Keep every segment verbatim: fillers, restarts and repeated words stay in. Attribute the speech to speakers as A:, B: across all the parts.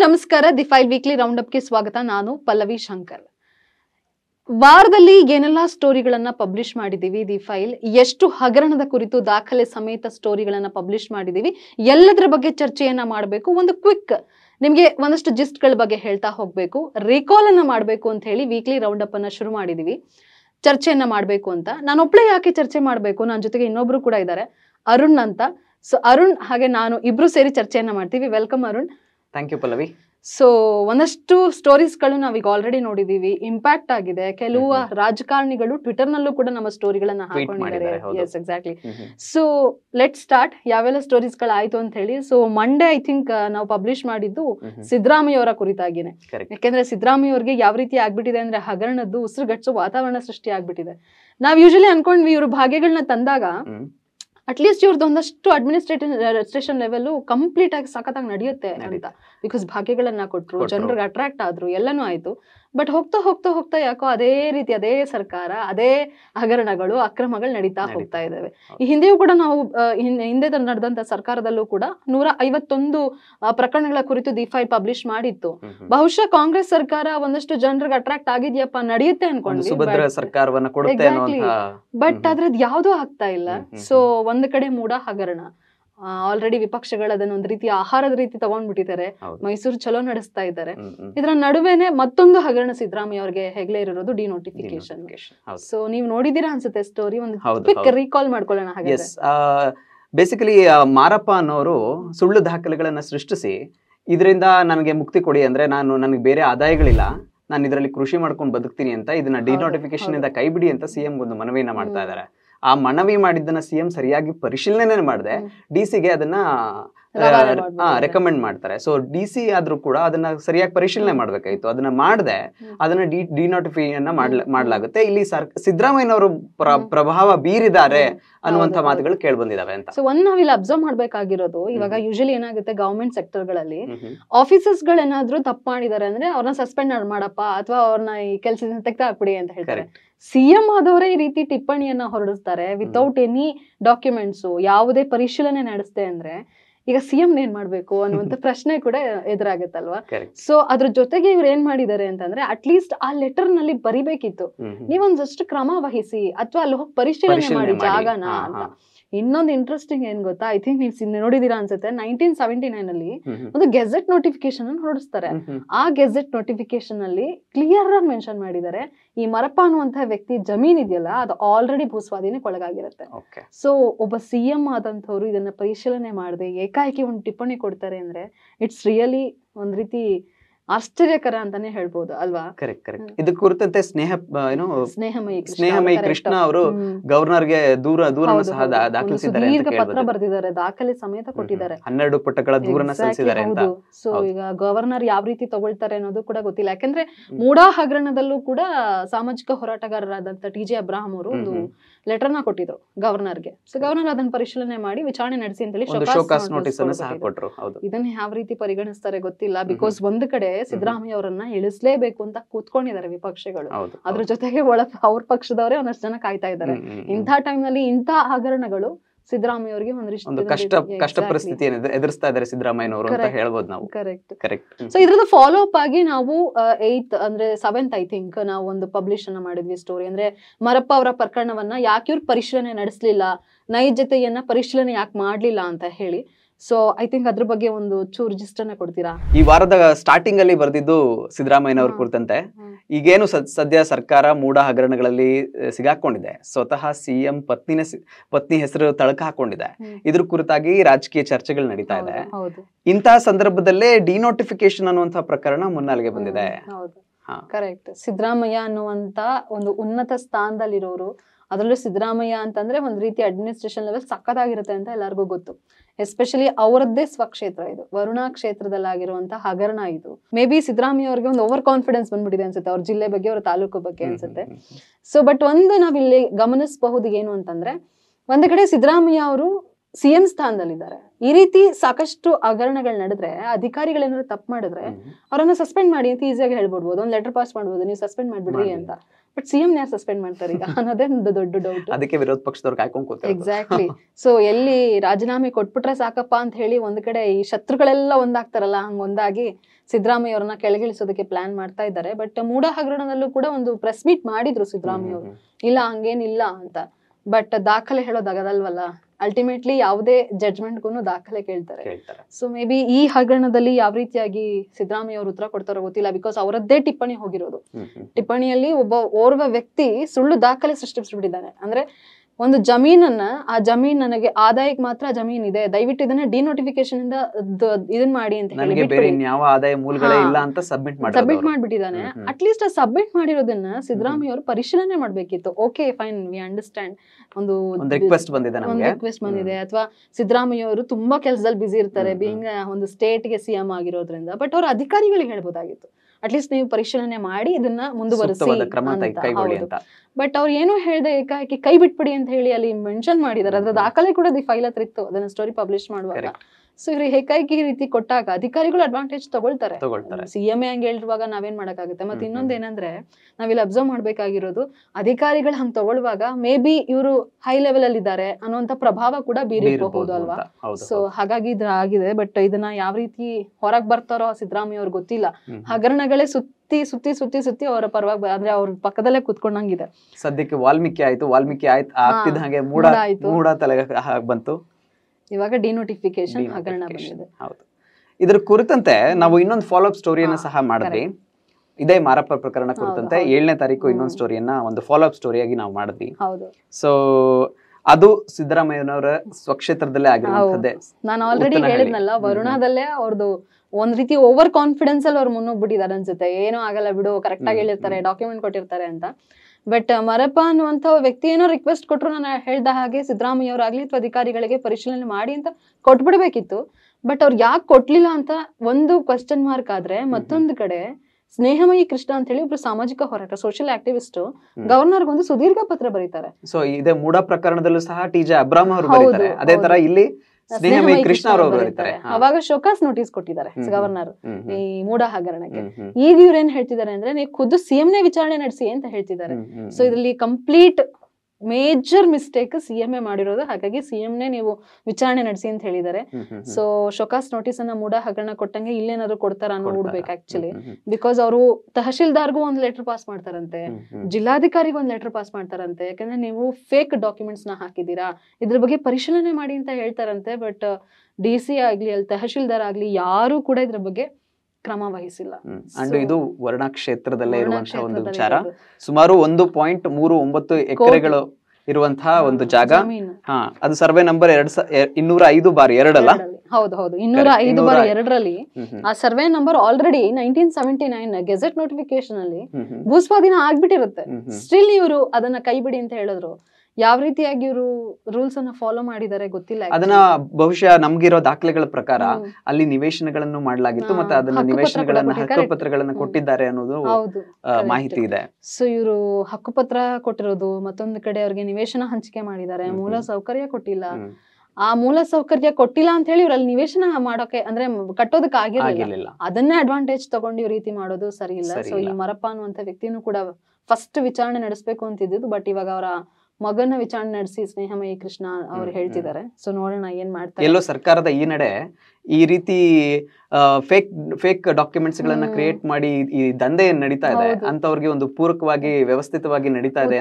A: ನಮಸ್ಕಾರ. The File weekly round up ಗೆ ಸ್ವಾಗತ. ನಾನು ಪಲ್ಲವಿ ಶಂಕರ್. ವಾರದಲ್ಲಿ ಏನೆಲ್ಲಾ ಸ್ಟೋರಿಗಳನ್ನ ಪಬ್ಲಿಷ್ ಮಾಡಿದೀವಿ, ದಿ ಫೈಲ್ ಎಷ್ಟು ಹಗರಣದ ಕುರಿತು ದಾಖಲೆ ಸಮೇತ ಸ್ಟೋರಿಗಳನ್ನ ಪಬ್ಲಿಷ್ ಮಾಡಿದೀವಿ, ಎಲ್ಲದರ ಬಗ್ಗೆ ಚರ್ಚೆಯನ್ನ ಮಾಡಬೇಕು. ಒಂದು ಕ್ವಿಕ್ ನಿಮ್ಗೆ ಒಂದಷ್ಟು ಜಿಸ್ಟ್ ಗಳ ಬಗ್ಗೆ ಹೇಳ್ತಾ ಹೋಗ್ಬೇಕು, ರಿಕಾಲ್ ಅನ್ನ ಮಾಡ್ಬೇಕು ಅಂತ ಹೇಳಿ ವೀಕ್ಲಿ ರೌಂಡ್ ಅಪ್ ಅನ್ನ ಶುರು ಮಾಡಿದೀವಿ. ಚರ್ಚೆಯನ್ನ ಮಾಡ್ಬೇಕು ಅಂತ. ನಾನು ಒಬ್ಳೆ ಯಾಕೆ ಚರ್ಚೆ ಮಾಡ್ಬೇಕು, ನನ್ನ ಜೊತೆಗೆ ಇನ್ನೊಬ್ರು ಕೂಡ ಇದ್ದಾರೆ, ಅರುಣ್ ಅಂತ. ಸೊ ಅರುಣ್ ಹಾಗೆ ನಾನು ಇಬ್ರು ಸೇರಿ ಚರ್ಚೆಯನ್ನ ಮಾಡ್ತೀವಿ. Welcome Arun.
B: Thank you Pallavi. So
A: ಒಂದಷ್ಟು ಸ್ಟೋರೀಸ್ ಗಳು ನಾವೀಗ ಆಲ್ರೆಡಿ ನೋಡಿದೀವಿ, ಇಂಪ್ಯಾಕ್ಟ್ ಆಗಿದೆ. ಕೆಲವು ರಾಜಕಾರಣಿಗಳು ಟ್ವಿಟರ್ ನಲ್ಲೂ ಕೂಡ ನಮ್ಮ ಸ್ಟೋರಿಗಳನ್ನ ಹಾಕೊಂಡಿದ್ದಾರೆ. Yes exactly. So let start. ಯಾವೆಲ್ಲ ಸ್ಟೋರೀಸ್ ಗಳಾಯ್ತು ಅಂತ ಹೇಳಿ. ಸೊ ಮಂಡೇ ಐ ಥಿಂಕ್ ನಾವು ಪಬ್ಲಿಷ್ ಮಾಡಿದ್ದು ಸಿದ್ದರಾಮಯ್ಯ ಅವರ ಕುರಿತಾಗಿನೇ. ಯಾಕೆಂದ್ರೆ ಸಿದ್ದರಾಮಯ್ಯ ಅವ್ರಿಗೆ ಯಾವ ರೀತಿ ಆಗ್ಬಿಟ್ಟಿದೆ ಅಂದ್ರೆ ಹಗರಣದ್ದು ಉಸಿರುಗಟ್ಟಿಸೋ ವಾತಾವರಣ ಸೃಷ್ಟಿ ಆಗ್ಬಿಟ್ಟಿದೆ. ನಾವ್ ಯೂಶಲಿ ಅನ್ಕೊಂಡ್ವಿ ಇವ್ರು ಭಾಗ್ಯಗಳನ್ನ ತಂದಾಗ ಅಟ್ಲೀಸ್ಟ್ ಇವ್ರದ್ದು ಒಂದಷ್ಟು ಅಡ್ಮಿನಿಸ್ಟ್ರೇಷನ್ ಲೆವೆಲ್ ಕಂಪ್ಲೀಟ್ ಆಗಿ ಸಖತ್ತಾಗಿ ನಡೆಯುತ್ತೆ ಅಂತ. ಬಿಕಾಸ್ ಭಾಗ್ಯಗಳನ್ನ ಕೊಟ್ರು, ಜನರಿಗೆ ಅಟ್ರಾಕ್ಟ್ ಆದ್ರು, ಎಲ್ಲನೂ ಆಯ್ತು. ಬಟ್ ಹೋಗ್ತಾ ಹೋಗ್ತಾ ಹೋಗ್ತಾ ಯಾಕೋ ಅದೇ ರೀತಿ ಅದೇ ಸರ್ಕಾರ, ಅದೇ ಹಗರಣಗಳು, ಅಕ್ರಮಗಳು ನಡೀತಾ ಹೋಗ್ತಾ ಇದಾವೆ. ಈ ಹಿಂದೆಯೂ ಕೂಡ ನಾವು ಹಿಂದೆ ನಡೆದಂತ ಸರ್ಕಾರದಲ್ಲೂ ಕೂಡ ನೂರ ಐವತ್ತೊಂದು ಪ್ರಕರಣಗಳ ಕುರಿತು ದಿ ಫೈಲ್ ಪಬ್ಲಿಷ್ ಮಾಡಿತ್ತು. ಬಹುಶಃ ಕಾಂಗ್ರೆಸ್ ಸರ್ಕಾರ ಒಂದಷ್ಟು ಜನರಿಗೆ ಅಟ್ರಾಕ್ಟ್ ಆಗಿದ್ಯಪ್ಪ, ನಡೆಯುತ್ತೆ ಅನ್ಕೊಂಡ್ವಿ. ಬಟ್ ಅದ್ರದ್ದು ಯಾವ್ದೂ ಆಗ್ತಾ ಇಲ್ಲ. ಸೊ ಒಂದ್ ಕಡೆ ಮೂಡ ಹಗರಣ, ಆಲ್ರೆಡಿ ವಿಪಕ್ಷಗಳು ಅದನ್ನ ಒಂದ್ ರೀತಿ ಆಹಾರದ ರೀತಿ ತಗೊಂಡ್ಬಿಟ್ಟಿದ್ದಾರೆ. ಮೈಸೂರು ಚಲೋ ನಡೆಸ್ತಾ ಇದ್ದಾರೆ. ಇದ್ರ ನಡುವೆನೆ ಮತ್ತೊಂದು ಹಗರಣ ಸಿದ್ದರಾಮಯ್ಯ ಅವ್ರಿಗೆ ಹೆಗ್ಲೇ ಇರೋದು ಡಿನೋಟಿಫಿಕೇಶನ್. ಸೊ ನೀವ್ ನೋಡಿದೀರಾ ಅನ್ಸುತ್ತೆ ಸ್ಟೋರಿ, ಒಂದು ಕ್ವಿಕ್ ರೀಕಾಲ್ ಮಾಡ್ಕೊಳ್ಳೋಣ. ಹಾಗೆ
B: ಬೇಸಿಕಲಿ ಮಾರಪ್ಪ ಅನ್ನೋರು ಸುಳ್ಳು ದಾಖಲೆಗಳನ್ನ ಸೃಷ್ಟಿಸಿ ಇದರಿಂದ ನನಗೆ ಮುಕ್ತಿ ಕೊಡಿ ಅಂದ್ರೆ, ನಾನು ನನಗೆ ಬೇರೆ ಆದಾಯಗಳಿಲ್ಲ, ನಾನು ಇದರಲ್ಲಿ ಕೃಷಿ ಮಾಡ್ಕೊಂಡು ಬದುಕ್ತೀನಿ ಅಂತ ಇದನ್ನ ಡಿನೋಟಿಫಿಕೇಶನ್ ಇಂದ ಕೈ ಬಿಡಿ ಅಂತ ಸಿಎಂ ಒಂದು ಮನವಿಯನ್ನ ಮಾಡ್ತಾ ಇದ್ದಾರೆ. ಆ ಮನವಿ ಮಾಡಿದ್ದನ್ನ ಸಿಎಂ ಸರಿಯಾಗಿ ಪರಿಶೀಲನೆ ಮಾಡದೆ ಡಿ ಸಿಗೆ ಅದನ್ನ ರೆಕಮೆಂಡ್ ಮಾಡ್ತಾರೆ. ಸೊ ಡಿ ಸಿ ಆದ್ರೂ ಕೂಡ ಅದನ್ನ ಸರಿಯಾಗಿ ಪರಿಶೀಲನೆ ಮಾಡ್ಬೇಕಾಯ್ತು, ಅದನ್ನ ಮಾಡದೆ ಅದನ್ನ ಡಿ ಡಿನೋಟಿಫಿಕೇಶನ್ ಮಾಡ್ಲಾಗುತ್ತೆ. ಇಲ್ಲಿ ಸರ್ ಸಿದ್ದರಾಮಯ್ಯನವರು ಪ್ರಭಾವ ಬೀರಿದ್ದಾರೆ ಅನ್ನುವಂತ ಮಾತುಗಳು ಕೇಳಿ ಬಂದಿದಾವೆ ಅಂತ.
A: ಸೊ ಒಂದ್ ನಾವಿಲ್ಲಿ ಅಬ್ಸರ್ವ್ ಮಾಡ್ಬೇಕಾಗಿರೋದು, ಇವಾಗ ಯೂಶಲಿ ಏನಾಗುತ್ತೆ ಗವರ್ಮೆಂಟ್ ಸೆಕ್ಟರ್ ಗಳಲ್ಲಿ ಆಫೀಸರ್ಸ್ ಗಳೇನಾದ್ರೂ ತಪ್ಪು ಮಾಡಿದಾರೆ ಅಂದ್ರೆ ಅವ್ರನ್ನ ಸಸ್ಪೆಂಡ್ ಮಾಡಪ್ಪ ಅಥವಾ ಅವ್ರನ್ನ ಈ ಕೆಲಸದಿಂದ ತೆಗ್ದು ಹಾಕ್ಬಿಡಿ ಅಂತ ಹೇಳ್ತಾರೆ. ಸಿಎಂ ಆದವರೇ ಈ ರೀತಿ ಟಿಪ್ಪಣಿಯನ್ನ ಹೊರಡಿಸ್ತಾರೆ ವಿತೌಟ್ ಎನಿ ಡಾಕ್ಯುಮೆಂಟ್ಸ್, ಯಾವುದೇ ಪರಿಶೀಲನೆ ನಡೆಸ್ತೆ ಅಂದ್ರೆ ಈಗ ಸಿಎಂ ಏನ್ ಮಾಡ್ಬೇಕು ಅನ್ನುವಂತ ಪ್ರಶ್ನೆ ಕೂಡ ಎದುರಾಗತ್ತಲ್ವಾ. ಸೊ ಅದ್ರ ಜೊತೆಗೆ ಇವ್ರು ಏನ್ ಮಾಡಿದ್ದಾರೆ ಅಂತಂದ್ರೆ, ಅಟ್ಲೀಸ್ಟ್ ಆ ಲೆಟರ್ ನಲ್ಲಿ ಬರಿಬೇಕಿತ್ತು, ನೀವೊಂದಷ್ಟು ಕ್ರಮ ವಹಿಸಿ ಅಥವಾ ಅಲ್ಲಿ ಹೋಗಿ ಪರಿಶೀಲನೆ ಮಾಡಿ ಜಾಗನ ಅಂತ. ಇನ್ನೊಂದು ಇಂಟ್ರೆಸ್ಟಿಂಗ್ ಏನ್ ಗೊತ್ತಾ, ಐ ಥಿಂಕ್ ನೀವು ನೋಡಿದೀರಾ ಅನ್ಸುತ್ತೆ, ನೈನ್ಟೀನ್ ಸೆವೆಂಟಿ ನೈನ್ ಅಲ್ಲಿ ಒಂದು ಗೆಜೆಟ್ ನೋಟಿಫಿಕೇಶನ್ ಅನ್ನು ಹೊರಡಿಸ್ತಾರೆ. ಆ ಗೆಜೆಟ್ ನೋಟಿಫಿಕೇಶನ್ ಅಲ್ಲಿ ಕ್ಲಿಯರ್ ಆಗಿ ಮೆನ್ಷನ್ ಮಾಡಿದ್ದಾರೆ, ಈ ಮರಪ್ಪ ಅನ್ನುವಂತಹ ವ್ಯಕ್ತಿ ಜಮೀನ್ ಇದೆಯಲ್ಲ ಅದು ಆಲ್ರೆಡಿ ಭೂಸ್ವಾಧೀನಕ್ಕೆ ಒಳಗಾಗಿರುತ್ತೆ. ಸೊ ಒಬ್ಬ ಸಿಎಂ ಆದಂತವ್ರು ಇದನ್ನ ಪರಿಶೀಲನೆ ಮಾಡದೆ ಏಕಾಏಕಿ ಒಂದು ಟಿಪ್ಪಣಿ ಕೊಡ್ತಾರೆ ಅಂದ್ರೆ ಇಟ್ಸ್ ರಿಯಲಿ ಒಂದ್ ರೀತಿ ಆಶ್ಚರ್ಯಕರ ಅಂತಾನೆ ಹೇಳ್ಬೋದು ಅಲ್ವಾ.
B: Correct correct. ಇದ ಕುರಿತಂತೆ ಸ್ನೇಹ ಏನು
A: ಸ್ನೇಹಮಯಿ
B: ಸ್ನೇಹಮಯಿ ಕೃಷ್ಣ ಅವರು ಗವರ್ನರ್ಗೆ ದೂರ ದೂರನ ಸಹ ದಾಖಲಿಸಿದ್ದಾರೆ,
A: ಪತ್ರ ಬರೆದಿದ್ದಾರೆ, ದಾಖಲೆ ಸಮೇತ ಕೊಟ್ಟಿದ್ದಾರೆ,
B: ಹನ್ನೆರಡು ಪುಟಗಳ ದೂರನ ಸಲ್ಲಿಸಿದ್ದಾರೆ ಅಂತ.
A: ಸೊ ಈಗ ಗವರ್ನರ್ ಯಾವ ರೀತಿ ತಗೊಳ್ತಾರೆ ಅನ್ನೋದು ಕೂಡ ಗೊತ್ತಿಲ್ಲ. ಯಾಕಂದ್ರೆ ಮೂಡ ಹಗರಣದಲ್ಲೂ ಕೂಡ ಸಾಮಾಜಿಕ ಹೋರಾಟಗಾರರಾದಂತ ಟಿ ಜೆ ಅಬ್ರಾಹಂ ಅವರು ಒಂದು ಲೆಟರ್ ನ ಕೊಟ್ಟಿದ್ರು ಗವರ್ನರ್ಗೆ. ಸೊ ಗವರ್ನರ್ ಅದನ್ನ ಪರಿಶೀಲನೆ ಮಾಡಿ ವಿಚಾರಣೆ ನಡೆಸಿ ಅಂತ ಹೇಳಿ ಶೋಕಾಸ್ ನೋಟಿಸ್ ಅನ್ನು ಸಹ ಕೊಟ್ಟರು. ಇದನ್ನ ಯಾವ ರೀತಿ ಪರಿಗಣಿಸ್ತಾರೆ ಗೊತ್ತಿಲ್ಲ. ಬಿಕಾಸ್ ಒಂದ್ ಕಡೆ ಸಿದ್ದರಾಮಯ್ಯ ಅವರನ್ನ ಇಳಿಸ್ಲೇಬೇಕು ಅಂತ ಕೂತ್ಕೊಂಡಿದ್ದಾರೆ ವಿಪಕ್ಷಗಳು, ಅದ್ರ ಜೊತೆಗೆ ಒಳ ಅವ್ರ ಪಕ್ಷದವರೇ ಒಂದಷ್ಟು ಜನ ಕಾಯ್ತಾ ಇದ್ದಾರೆ. ಇಂಥ ಟೈಮ್ ನಲ್ಲಿ ಇಂಥ ಹಗರಣಗಳು ಸಿದ್ದರಾಮಯ್ಯ ಅವರಿಗೆ
B: ಒಂದು ಕಷ್ಟ ಕಷ್ಟ ಪರಿಸ್ಥಿತಿಯನ್ನು ಎದುರಿಸ್ತಾ ಇದ್ದಾರೆ ಸಿದ್ದರಾಮಯ್ಯನವರು ಅಂತ ಹೇಳ್ಬೋದು ನಾವು.
A: Correct correct. ಸೊ ಇದ್ರದ್ದು ಫಾಲೋ ಅಪ್ ಆಗಿ ನಾವು ಏತ್ ಅಂದ್ರೆ ಸೆವೆಂತ್ ಐ ಥಿಂಕ್ ನಾವು ಒಂದು ಪಬ್ಲಿಷ್ ಅನ್ನ ಮಾಡಿದ್ವಿ ಸ್ಟೋರಿ. ಅಂದ್ರೆ ಮರಪ್ಪ ಅವರ ಪ್ರಕರಣವನ್ನ ಯಾಕೆ ಇವ್ರು ಪರಿಶೀಲನೆ ನಡೆಸಲಿಲ್ಲ, ನೈಜತೆಯನ್ನ ಪರಿಶೀಲನೆ ಯಾಕೆ ಮಾಡ್ಲಿಲ್ಲ ಅಂತ ಹೇಳಿ. ಸೊ ಐ ಥಿಂಕ್ ಅದ್ರ ಬಗ್ಗೆ ಒಂದು ಚೂರು ಜಿಸ್ಟ್ ಅನ್ನ ಕೊಡ್ತೀರಾ?
B: ಈ ವಾರದ ಸ್ಟಾರ್ಟಿಂಗ್ ಅಲ್ಲಿ ಬರ್ದಿದ್ದು ಸಿದ್ದರಾಮಯ್ಯನವ್ರ ಕುರಿತಂತೆ. ಈಗೇನು ಸದ್ಯ ಸರ್ಕಾರ ಮೂಡ ಹಗರಣಗಳಲ್ಲಿ ಸಿಗಾಕೊಂಡಿದೆ, ಸ್ವತಃ ಸಿಎಂ ಪತ್ನಿನ ಪತ್ನಿ ಹೆಸರು ತಳಕ ಹಾಕೊಂಡಿದೆ. ಇದ್ರ ಕುರಿತಾಗಿ ರಾಜಕೀಯ ಚರ್ಚೆಗಳು ನಡೀತಾ ಇದೆ. ಇಂತಹ ಸಂದರ್ಭದಲ್ಲೇ ಡಿನೋಟಿಫಿಕೇಶನ್ ಅನ್ನುವಂತಹ ಪ್ರಕರಣ ಮುನ್ನೆಲೆಗೆ ಬಂದಿದೆ.
A: ಕರೆಕ್ಟ್. ಸಿದ್ದರಾಮಯ್ಯ ಅನ್ನುವಂತ ಒಂದು ಉನ್ನತ ಸ್ಥಾನದಲ್ಲಿರೋರು, ಅದರಲ್ಲೂ ಸಿದ್ದರಾಮಯ್ಯ ಅಂತಂದ್ರೆ ಒಂದ್ ರೀತಿ ಅಡ್ಮಿನಿಸ್ಟ್ರೇಷನ್ ಲೆವೆಲ್ ಸಕ್ಕತ್ತಾಗಿರುತ್ತೆ ಅಂತ ಎಲ್ಲರಿಗೂ ಗೊತ್ತು. ಎಸ್ಪೆಷಲಿ ಅವರದ್ದೇ ಸ್ವಕ್ಷೇತ್ರ ಇದು, ವರುಣಾ ಕ್ಷೇತ್ರದಲ್ಲಾಗಿರುವಂತ ಹಗರಣ ಇದು. ಮೇ ಬಿ ಸಿದ್ದರಾಮಯ್ಯ ಅವ್ರಿಗೆ ಒಂದು ಓವರ್ ಕಾನ್ಫಿಡೆನ್ಸ್ ಬಂದ್ಬಿಟ್ಟಿದೆ ಅನ್ಸುತ್ತೆ, ಅವ್ರ ಜಿಲ್ಲೆ ಬಗ್ಗೆ, ಅವ್ರ ತಾಲೂಕು ಬಗ್ಗೆ ಅನ್ಸುತ್ತೆ. ಸೊ ಬಟ್ ಒಂದು ನಾವಿಲ್ಲಿ ಗಮನಿಸಬಹುದು ಏನು ಅಂತಂದ್ರೆ, ಒಂದ್ ಕಡೆ ಸಿದ್ದರಾಮಯ್ಯ ಅವರು ಸಿಎಂ ಸ್ಥಾನದಲ್ಲಿದ್ದಾರೆ. ಈ ರೀತಿ ಸಾಕಷ್ಟು ಹಗರಣಗಳು ನಡೆದ್ರೆ, ಅಧಿಕಾರಿಗಳೇನಾದ್ರು ತಪ್ಪು ಮಾಡಿದ್ರೆ ಅವ್ರನ್ನ ಸಸ್ಪೆಂಡ್ ಮಾಡಿ ಅಂತ ಈಸಿಯಾಗಿ ಹೇಳ್ಬಿಡ್ಬೋದು, ಒಂದ್ ಲೆಟರ್ ಪಾಸ್ ಮಾಡ್ಬೋದು, ನೀವು ಸಸ್ಪೆಂಡ್ ಮಾಡ್ಬಿಡ್ರಿ ಅಂತ. ಬಟ್ ಸಿಎಂ ಯಾರು ಸಸ್ಪೆಂಡ್ ಮಾಡ್ತಾರೆ ಈಗ ಅನ್ನೋದೇ ಒಂದು ದೊಡ್ಡ ಡೌಟ್.
B: ಅದಕ್ಕೆ ವಿರೋಧ ಪಕ್ಷದವ್ರು ಕಾಯ್ಕೊಂಡ್ ಕೂತಾರೆ.
A: ಎಕ್ಸಾಕ್ಟ್ಲಿ. ಸೊ ಎಲ್ಲಿ ರಾಜೀನಾಮೆ ಕೊಟ್ಬಿಟ್ರೆ ಸಾಕಪ್ಪ ಅಂತ ಹೇಳಿ ಒಂದ್ ಕಡೆ ಈ ಶತ್ರುಗಳೆಲ್ಲ ಒಂದಾಗ್ತಾರಲ್ಲ, ಹಂಗ ಒಂದಾಗಿ ಸಿದ್ದರಾಮಯ್ಯ ಅವ್ರನ್ನ ಕೆಳಗಿಳಿಸೋದಕ್ಕೆ ಪ್ಲಾನ್ ಮಾಡ್ತಾ ಇದ್ದಾರೆ. ಬಟ್ ಮೂಡ ಹಗರಣದಲ್ಲೂ ಕೂಡ ಒಂದು ಪ್ರೆಸ್ ಮೀಟ್ ಮಾಡಿದ್ರು ಸಿದ್ದರಾಮಯ್ಯ ಅವರು, ಇಲ್ಲ ಹಂಗೇನಿಲ್ಲ ಅಂತ. ಬಟ್ ದಾಖಲೆ ಹೇಳೋದಾಗದಲ್ವಲ್ಲ, ಅಲ್ಟಿಮೇಟ್ಲಿ ಯಾವುದೇ ಜಡ್ಜ್ಮೆಂಟ್ಗೂ ದಾಖಲೆ ಕೇಳ್ತಾರೆ. ಸೊ ಮೇ ಬಿ ಈ ಹಗರಣದಲ್ಲಿ ಯಾವ ರೀತಿಯಾಗಿ ಸಿದ್ದರಾಮಯ್ಯ ಅವರು ಉತ್ತರ ಕೊಡ್ತಾರೋ ಗೊತ್ತಿಲ್ಲ, ಬಿಕಾಸ್ ಅವರದ್ದೇ ಟಿಪ್ಪಣಿ ಹೋಗಿರೋದು. ಟಿಪ್ಪಣಿಯಲ್ಲಿ ಒಬ್ಬ ಓರ್ವ ವ್ಯಕ್ತಿ ಸುಳ್ಳು ದಾಖಲೆ ಸೃಷ್ಟಿಸ್ಬಿಟ್ಟಿದ್ದಾನೆ. ಅಂದ್ರೆ ಒಂದು ಜಮೀನನ್ನ, ಆ ಜಮೀನ್ ನನಗೆ ಆದಾಯಕ್ಕೆ ಮಾತ್ರ ಜಮೀನ್ ಇದೆ, ದಯವಿಟ್ಟು ಇದನ್ನ ಡಿನೋಟಿಫಿಕೇಶನ್ ಇಂದ ಇದನ್ ಮಾಡಿ ಅಂತ ಹೇಳಿ ಸಬ್ಮಿಟ್ ಮಾಡ್ಬಿಟ್ಟಿದ್ದಾನೆ. ಅಟ್ ಲೀಸ್ಟ್ ಆ ಸಬ್ಮಿಟ್ ಮಾಡಿರೋದನ್ನ ಸಿದ್ದರಾಮಯ್ಯ ಅವರು ಪರಿಶೀಲನೆ ಮಾಡ್ಬೇಕಿತ್ತು. ಓಕೆ ಫೈನ್, ವಿ ಅಂಡರ್ಸ್ಟ್ಯಾಂಡ್, ಒಂದು
B: ರಿಕ್ವೆಸ್ಟ್ ಬಂದಿದೆ,
A: ಒಂದು ರಿಕ್ವೆಸ್ಟ್ ಬಂದಿದೆ, ಅಥವಾ ಸಿದ್ದರಾಮಯ್ಯ ಅವರು ತುಂಬಾ ಕೆಲಸದಲ್ಲಿ ಬಿಸಿ ಇರ್ತಾರೆ, ಬೀಂಗ್ ಒಂದು ಸ್ಟೇಟ್ ಗೆ ಸಿಎಂ ಆಗಿರೋದ್ರಿಂದ. ಬಟ್ ಅವ್ರ ಅಧಿಕಾರಿಗಳಿಗೆ ಹೇಳ್ಬೋದಾಗಿತ್ತು, ಅಟ್ಲೀಸ್ಟ್ ನೀವು ಪರಿಶೀಲನೆ ಮಾಡಿ ಇದನ್ನ ಮುಂದುವರಿಸಿ ಅಂತ. ಬಟ್ ಅವ್ರು ಏನೋ ಹೇಳ್ದೆ ಏಕಾಏಕಿ ಕೈ ಬಿಟ್ಬಿಡಿ ಅಂತ ಹೇಳಿ ಅಲ್ಲಿ ಮೆನ್ಷನ್ ಮಾಡಿದಾರೆ. ಅದ್ರ ದಾಖಲೆ ಕೂಡ ದಿ ಫೈಲ್ ಹತ್ರ ಇತ್ತು ಅದನ್ನ ಸ್ಟೋರಿ ಪಬ್ಲಿಷ್ ಮಾಡುವಾಗ. ಸೊ ಇವ್ರಿಗೆ ಏಕಾಏಕಿ ರೀತಿ ಕೊಟ್ಟಾಗ ಅಧಿಕಾರಿಗಳು ಅಡ್ವಾಂಟೇಜ್ ತಗೊಳ್ತಾರೆ. ಸಿಎಂ ಎ ಹಂಗೆ ಹೇಳಿರುವಾಗ ನಾವೇನ್ ಮಾಡಕ್ಕಾಗುತ್ತೆ. ಮತ್ತೆ ಇನ್ನೊಂದೇನಂದ್ರೆ ನಾವಿಲ್ಲಿ ಅಬ್ಸರ್ವ್ ಮಾಡ್ಬೇಕಾಗಿರೋದು, ಅಧಿಕಾರಿಗಳು ಹಂಗ್ ತಗೊಳ್ಳುವಾಗ ಮೇ ಬಿ ಇವರು ಹೈ ಲೆವೆಲ್ ಅಲ್ಲಿ ಇದ್ದಾರೆ ಅನ್ನುವಂತ ಪ್ರಭಾವ ಕೂಡ ಬೀರಿರಬಹುದು ಅಲ್ವಾ. ಸೊ ಹಾಗಾಗಿ ಇದ್ರ ಆಗಿದೆ. ಬಟ್ ಇದನ್ನ ಯಾವ ರೀತಿ ಹೊರಗ್ ಬರ್ತಾರೋ ಸಿದ್ದರಾಮಯ್ಯ ಅವ್ರಿಗೆ ಗೊತ್ತಿಲ್ಲ. ಹಗರಣಗಳೇ ಸುತ್ತಿ ಸುತ್ತಿ ಸುತ್ತಿ ಸುತ್ತಿ ಅವರ ಪರವಾಗಿ, ಅಂದ್ರೆ ಅವ್ರ ಪಕ್ಕದಲ್ಲೇ ಕುತ್ಕೊಂಡಂಗಿದೆ.
B: ಸದ್ಯಕ್ಕೆ ವಾಲ್ಮೀಕಿ ಆಯ್ತು, ವಾಲ್ಮೀಕಿ ಆಯ್ತು ಆಗ್ತಿದ್ದ ಹಾಗೆ ಮೂಡ ಮೂಡ ತಲೆಗೆ ಬಂತು.
A: ಇವಾಗ ಡಿನೋಟಿಫಿಕೇಶನ್ ಹಗರಣ ಬಂದಿದೆ.
B: ಹೌದು. ಇದ್ರ ಕುರಿತಂತೆ ನಾವು ಇನ್ನೊಂದು ಫಾಲೋ ಅಪ್ ಸ್ಟೋರಿಯನ್ನ ಸಹ ಮಾಡಿದ್ವಿ. ಇದೇ ಮಾರಪ್ಪ ಪ್ರಕರಣ ಕುರಿತಂತೆ ಏಳನೇ ತಾರೀಕು ಇನ್ನೊಂದು ಸ್ಟೋರಿಯನ್ನ ಒಂದು ಫಾಲೋ ಅಪ್ ಸ್ಟೋರಿಯಾಗಿ ನಾವು ಮಾಡಿದ್ವಿ. ಸೊ ಅದು ಸಿದ್ದರಾಮಯ್ಯನವರ ಸ್ವಕ್ಷೇತ್ರದಲ್ಲೇ ಆಗಿರುವಂತದ್ದೇ.
A: ನಾನು ಆಲ್ರೆಡಿ ಹೇಳಿದ್ನಲ್ಲ, ವರುಣಾದಲ್ಲೇ ಅವ್ರದ್ದು ಒಂದ್ ರೀತಿ ಓವರ್ ಕಾನ್ಫಿಡೆನ್ಸ್ ಅಲ್ಲಿ ಅವ್ರು ಮುನ್ನೋಗ್ಬಿಟ್ಟಿದ್ದಾರೆ ಅನ್ಸುತ್ತೆ. ಏನೋ ಆಗಲ್ಲ ಬಿಡು, ಕರೆಕ್ಟ್ ಆಗಿ ಹೇಳಿರ್ತಾರೆ, ಡಾಕ್ಯುಮೆಂಟ್ ಕೊಟ್ಟಿರ್ತಾರೆ ಅಂತ. ಬಟ್ ಮರಪ್ಪ ಅನ್ನುವಂತ ವ್ಯಕ್ತಿ ಏನೋ ರಿಕ್ವೆಸ್ಟ್ ಕೊಟ್ರು, ನಾನು ಹೇಳ್ದ ಹಾಗೆ ಸಿದ್ದರಾಮಯ್ಯ ಅವರಾಗ್ಲಿ ಅಥವಾ ಅಧಿಕಾರಿಗಳಿಗೆ ಪರಿಶೀಲನೆ ಮಾಡಿ ಅಂತ ಕೊಟ್ಬಿಡ್ಬೇಕಿತ್ತು. ಬಟ್ ಅವ್ರು ಯಾಕೆ ಕೊಟ್ಲಿಲ್ಲ ಅಂತ ಒಂದು ಕ್ವಶನ್ ಮಾರ್ಕ್ ಆದ್ರೆ, ಮತ್ತೊಂದು ಕಡೆ ಸ್ನೇಹಮಯಿ ಕೃಷ್ಣ ಅಂತ ಹೇಳಿ ಒಬ್ರು ಸಾಮಾಜಿಕ ಹೋರಾಟ ಸೋಷಿಯಲ್ ಆಕ್ಟಿವಿಸ್ಟ್ ಗವರ್ನರ್ ಒಂದು ಸುದೀರ್ಘ ಪತ್ರ ಬರೀತಾರೆ.
B: ಸೊ ಇದೇ ಮೂಡ ಪ್ರಕರಣದಲ್ಲೂ ಸಹ ಟಿ ಜೆ ಅಬ್ರಾಮ್ ಅವರು ಬರೀತಾರೆ. ಅದೇ ತರ ಇಲ್ಲಿ ಸ್ನೇಹಮಯಿ ಕೃಷ್ಣ ಅವರು ಬರೀತಾರೆ.
A: ಅವಾಗ ಶೋಕಾಸ್ ನೋಟಿಸ್ ಕೊಟ್ಟಿದ್ದಾರೆ ಗವರ್ನರ್ ಈ ಮೂಡ ಹಗರಣಕ್ಕೆ. ಈಗ ಇವ್ರು ಏನ್ ಹೇಳ್ತಿದ್ದಾರೆ ಅಂದ್ರೆ, ನೀವು ಖುದ್ದು ಸಿಎಂ ನೇ ವಿಚಾರಣೆ ನಡೆಸಿ ಅಂತ ಹೇಳ್ತಿದ್ದಾರೆ. ಸೊ ಇದರಲ್ಲಿ ಕಂಪ್ಲೀಟ್ ಮೇಜರ್ ಮಿಸ್ಟೇಕ್ ಸಿಎಂ ಎ ಮಾಡಿರೋದು. ಹಾಗಾಗಿ ಸಿಎಂ ನೇ ನೀವು ವಿಚಾರಣೆ ನಡೆಸಿ ಅಂತ ಹೇಳಿದ್ದಾರೆ. ಸೊ ಶೋಕಾಸ್ ನೋಟಿಸ್ ಅನ್ನ ಮೂಡ ಹಗರಣ ಕೊಟ್ಟಂಗೆ ಇಲ್ಲೇನಾದ್ರು ಕೊಡ್ತಾರ ಅನ್ನೋ ನೋಡ್ಬೇಕು ಆಕ್ಚುಲಿ. ಬಿಕಾಸ್ ಅವರು ತಹಶೀಲ್ದಾರ್ಗೂ ಒಂದ್ ಲೆಟರ್ ಪಾಸ್ ಮಾಡ್ತಾರಂತೆ, ಜಿಲ್ಲಾಧಿಕಾರಿಗೂ ಒಂದ್ ಲೆಟರ್ ಪಾಸ್ ಮಾಡ್ತಾರಂತೆ. ಯಾಕಂದ್ರೆ ನೀವು ಫೇಕ್ ಡಾಕ್ಯುಮೆಂಟ್ಸ್ ನ ಹಾಕಿದೀರಾ, ಇದ್ರ ಬಗ್ಗೆ ಪರಿಶೀಲನೆ ಮಾಡಿ ಅಂತ ಹೇಳ್ತಾರಂತೆ. ಬಟ್ ಡಿ ಸಿ ಆಗ್ಲಿ ಅಲ್ಲಿ ತಹಶೀಲ್ದಾರ್ ಆಗ್ಲಿ ಯಾರು ಕೂಡ ಇದ್ರ ಬಗ್ಗೆ ಕ್ರಮ ವಹಿಸಿಲ್ಲ.
B: ಅಂಡ್ ಇದು ವರ್ಣ ಕ್ಷೇತ್ರದಲ್ಲೇ ಇರುವಂತಹ ಒಂದು ವಿಚಾರ. ಸುಮಾರು ಒಂದು ಪಾಯಿಂಟ್ ಮೂರು ಒಂಬತ್ತು ಎಕರೆಗಳು ಇರುವಂತಹ ಒಂದು ಜಾಗ. ಹಾ, ಅದು ಸರ್ವೆ ನಂಬರ್ ಎರಡ್ ಇನ್ನೂರ ಐದು ಬಾರ್ ಎರಡಲ್ಲ.
A: ಹೌದು ಹೌದು, ಇನ್ನೂರ ಐದು ಬಾರ್ ಎರಡರಲ್ಲಿ ಆ survey number already nineteen seventy nine gazette notification ಅಲ್ಲಿ ಭೂಸ್ವಾಧೀನ ಆಗ್ಬಿಟ್ಟಿರುತ್ತೆ. ಸ್ಟಿಲ್ ಇವರು ಅದನ್ನ ಕೈ ಬಿಡಿ ಅಂತ ಹೇಳಿದ್ರು. ಯಾವ ರೀತಿಯಾಗಿ ಇವರು ರೂಲ್ಸ್ ಅನ್ನ ಫಾಲೋ ಮಾಡಿದ್ದಾರೆ ಗೊತ್ತಿಲ್ಲ.
B: ಅದನ್ನ ಬಹುಶಃ ನಮ್ಗಿರೋ ದಾಖಲೆಗಳ ಪ್ರಕಾರ ಅಲ್ಲಿ ನಿವೇಶನಗಳನ್ನು ಮಾಡಲಾಗಿತ್ತು, ಮತ್ತೆ ಅದನ್ನ ನಿವೇಶನಗಳನ್ನ ಹಕ್ಕುಪತ್ರಗಳನ್ನ ಕೊಟ್ಟಿದ್ದಾರೆ ಅನ್ನೋದು ಮಾಹಿತಿ ಇದೆ.
A: ಸೊ ಇವರು ಹಕ್ಕುಪತ್ರ ಕೊಟ್ಟಿರೋದು, ಮತ್ತೊಂದು ಕಡೆ ಅವ್ರಿಗೆ ನಿವೇಶನ ಹಂಚಿಕೆ ಮಾಡಿದ್ದಾರೆ, ಮೂಲ ಸೌಕರ್ಯ ಕೊಟ್ಟಿಲ್ಲ. ಆ ಮೂಲ ಸೌಕರ್ಯ ಕೊಟ್ಟಿಲ್ಲ ಅಂತ ಹೇಳಿ ಇವ್ರಲ್ಲಿ ನಿವೇಶನ ಮಾಡೋಕೆ ಅಂದ್ರೆ ಕಟ್ಟೋದಕ್ಕೆ ಆಗಿರ್ಲಿಲ್ಲ. ಅದನ್ನೇ ಅಡ್ವಾಂಟೇಜ್ ತಗೊಂಡು ಇವ್ ರೀತಿ ಮಾಡೋದು ಸರಿ ಇಲ್ಲ. ಸೊ ಈ ಮರಪ್ಪ ಅನ್ನುವಂತ ವ್ಯಕ್ತಿನೂ ಕೂಡ ಫಸ್ಟ್ ವಿಚಾರಣೆ ನಡೆಸಬೇಕು ಅಂತಿದ್ದು. ಬಟ್ ಇವಾಗ ಅವರ ಮಗನ ವಿಚಾರಣೆ ನಡೆಸಿ ಸ್ನೇಹಮಯಿ ಕೃಷ್ಣ ಅವ್ರು ಹೇಳ್ತಿದ್ದಾರೆ. ಸೊ ನೋಡೋಣ ಏನ್ ಮಾಡ್ತಾರೆ.
B: ಎಲ್ಲೋ ಸರ್ಕಾರದ ಈ ನಡೆ ಈ ರೀತಿ ಫೇಕ್ ಫೇಕ್ ಡಾಕ್ಯುಮೆಂಟ್ಸ್ ಗಳನ್ನ ಕ್ರಿಯೇಟ್ ಮಾಡಿ ಈ ದಂಧೆ ನಡೀತಾ ಇದೆ ಅಂತವ್ರಿಗೆ ಒಂದು ಪೂರಕವಾಗಿ ವ್ಯವಸ್ಥಿತವಾಗಿ ನಡೀತಾ ಇದೆ.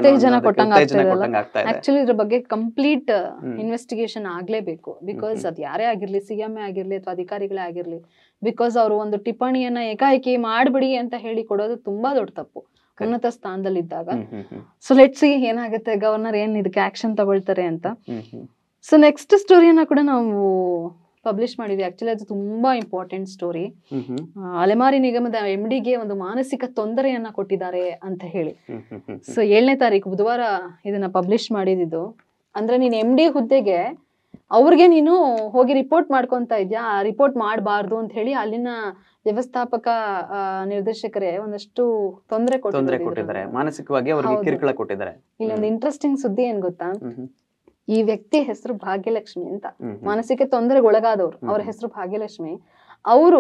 A: ಆಕ್ಚುಲಿ ಇದ್ರ ಬಗ್ಗೆ ಕಂಪ್ಲೀಟ್ ಇನ್ವೆಸ್ಟಿಗೇಷನ್ ಆಗ್ಲೇಬೇಕು. ಬಿಕಾಸ್ ಅದ್ ಯಾರೇ ಆಗಿರ್ಲಿ, ಸಿಎಂ ಆಗಿರ್ಲಿ ಅಥವಾ ಅಧಿಕಾರಿಗಳೇ ಆಗಿರ್ಲಿ, ಬಿಕಾಸ್ ಅವರು ಒಂದು ಟಿಪ್ಪಣಿಯನ್ನ ಏಕಾಏಕಿ ಮಾಡ್ಬಿಡಿ ಅಂತ ಹೇಳಿ ಕೊಡೋದು ತುಂಬಾ ದೊಡ್ಡ ತಪ್ಪು ಉನ್ನತ ಸ್ಥಾನದಲ್ಲಿದ್ದಾಗ. ಸೊ ಲೆಟ್ಸ್ ಸಿ ಏನಾಗುತ್ತೆ, ಗವರ್ನರ್ ಏನ್ ಇದಕ್ಕೆ ಆಕ್ಷನ್ ತಗೊಳ್ತಾರೆ ಅಂತ. ಸೊ ನೆಕ್ಸ್ಟ್ ಸ್ಟೋರಿಯನ್ನ ಕೂಡ ನಾವು ಪಬ್ಲಿಷ್ ಮಾಡಿದ್ವಿ. ಆಕ್ಚುಲಿ ಅದು ತುಂಬಾ ಇಂಪಾರ್ಟೆಂಟ್ ಸ್ಟೋರಿ. ಅಲೆಮಾರಿ ನಿಗಮದ ಎಂ ಡಿಗೆ ಒಂದು ಮಾನಸಿಕ ತೊಂದರೆಯನ್ನ ಕೊಟ್ಟಿದ್ದಾರೆ ಅಂತ ಹೇಳಿ. ಸೊ ಏಳನೇ ತಾರೀಕು ಬುಧವಾರ ಇದನ್ನ ಪಬ್ಲಿಷ್ ಮಾಡಿದ್ದು. ಅಂದ್ರೆ ನೀನ್ ಎಂ ಡಿ ಹುದ್ದೆಗೆ ಅವ್ರಿಗೆ ನೀನು ಹೋಗಿ ರಿಪೋರ್ಟ್ ಮಾಡ್ಕೊಂತ ಇದ್ಯಾ, ರಿಪೋರ್ಟ್ ಮಾಡಬಾರ್ದು ಅಂತ ಹೇಳಿ ಅಲ್ಲಿನ ವ್ಯವಸ್ಥಾಪಕ ನಿರ್ದೇಶಕರೇ ಒಂದಷ್ಟು ತೊಂದರೆ
B: ಕೊಟ್ಟಿದ್ದಾರೆ, ಮಾನಸಿಕವಾಗಿ ಅವರಿಗೆ ಕಿರುಕುಳ ಕೊಟ್ಟಿದ್ದಾರೆ.
A: ಇಲ್ಲೊಂದು ಇಂಟ್ರೆಸ್ಟಿಂಗ್ ಸುದ್ದಿ ಏನ್ ಗೊತ್ತಾ, ಈ ವ್ಯಕ್ತಿ ಹೆಸರು ಭಾಗ್ಯಲಕ್ಷ್ಮಿ ಅಂತ, ಮಾನಸಿಕ ತೊಂದರೆಗೆ ಒಳಗಾದವ್ರು. ಅವ್ರ ಹೆಸರು ಭಾಗ್ಯಲಕ್ಷ್ಮಿ. ಅವರು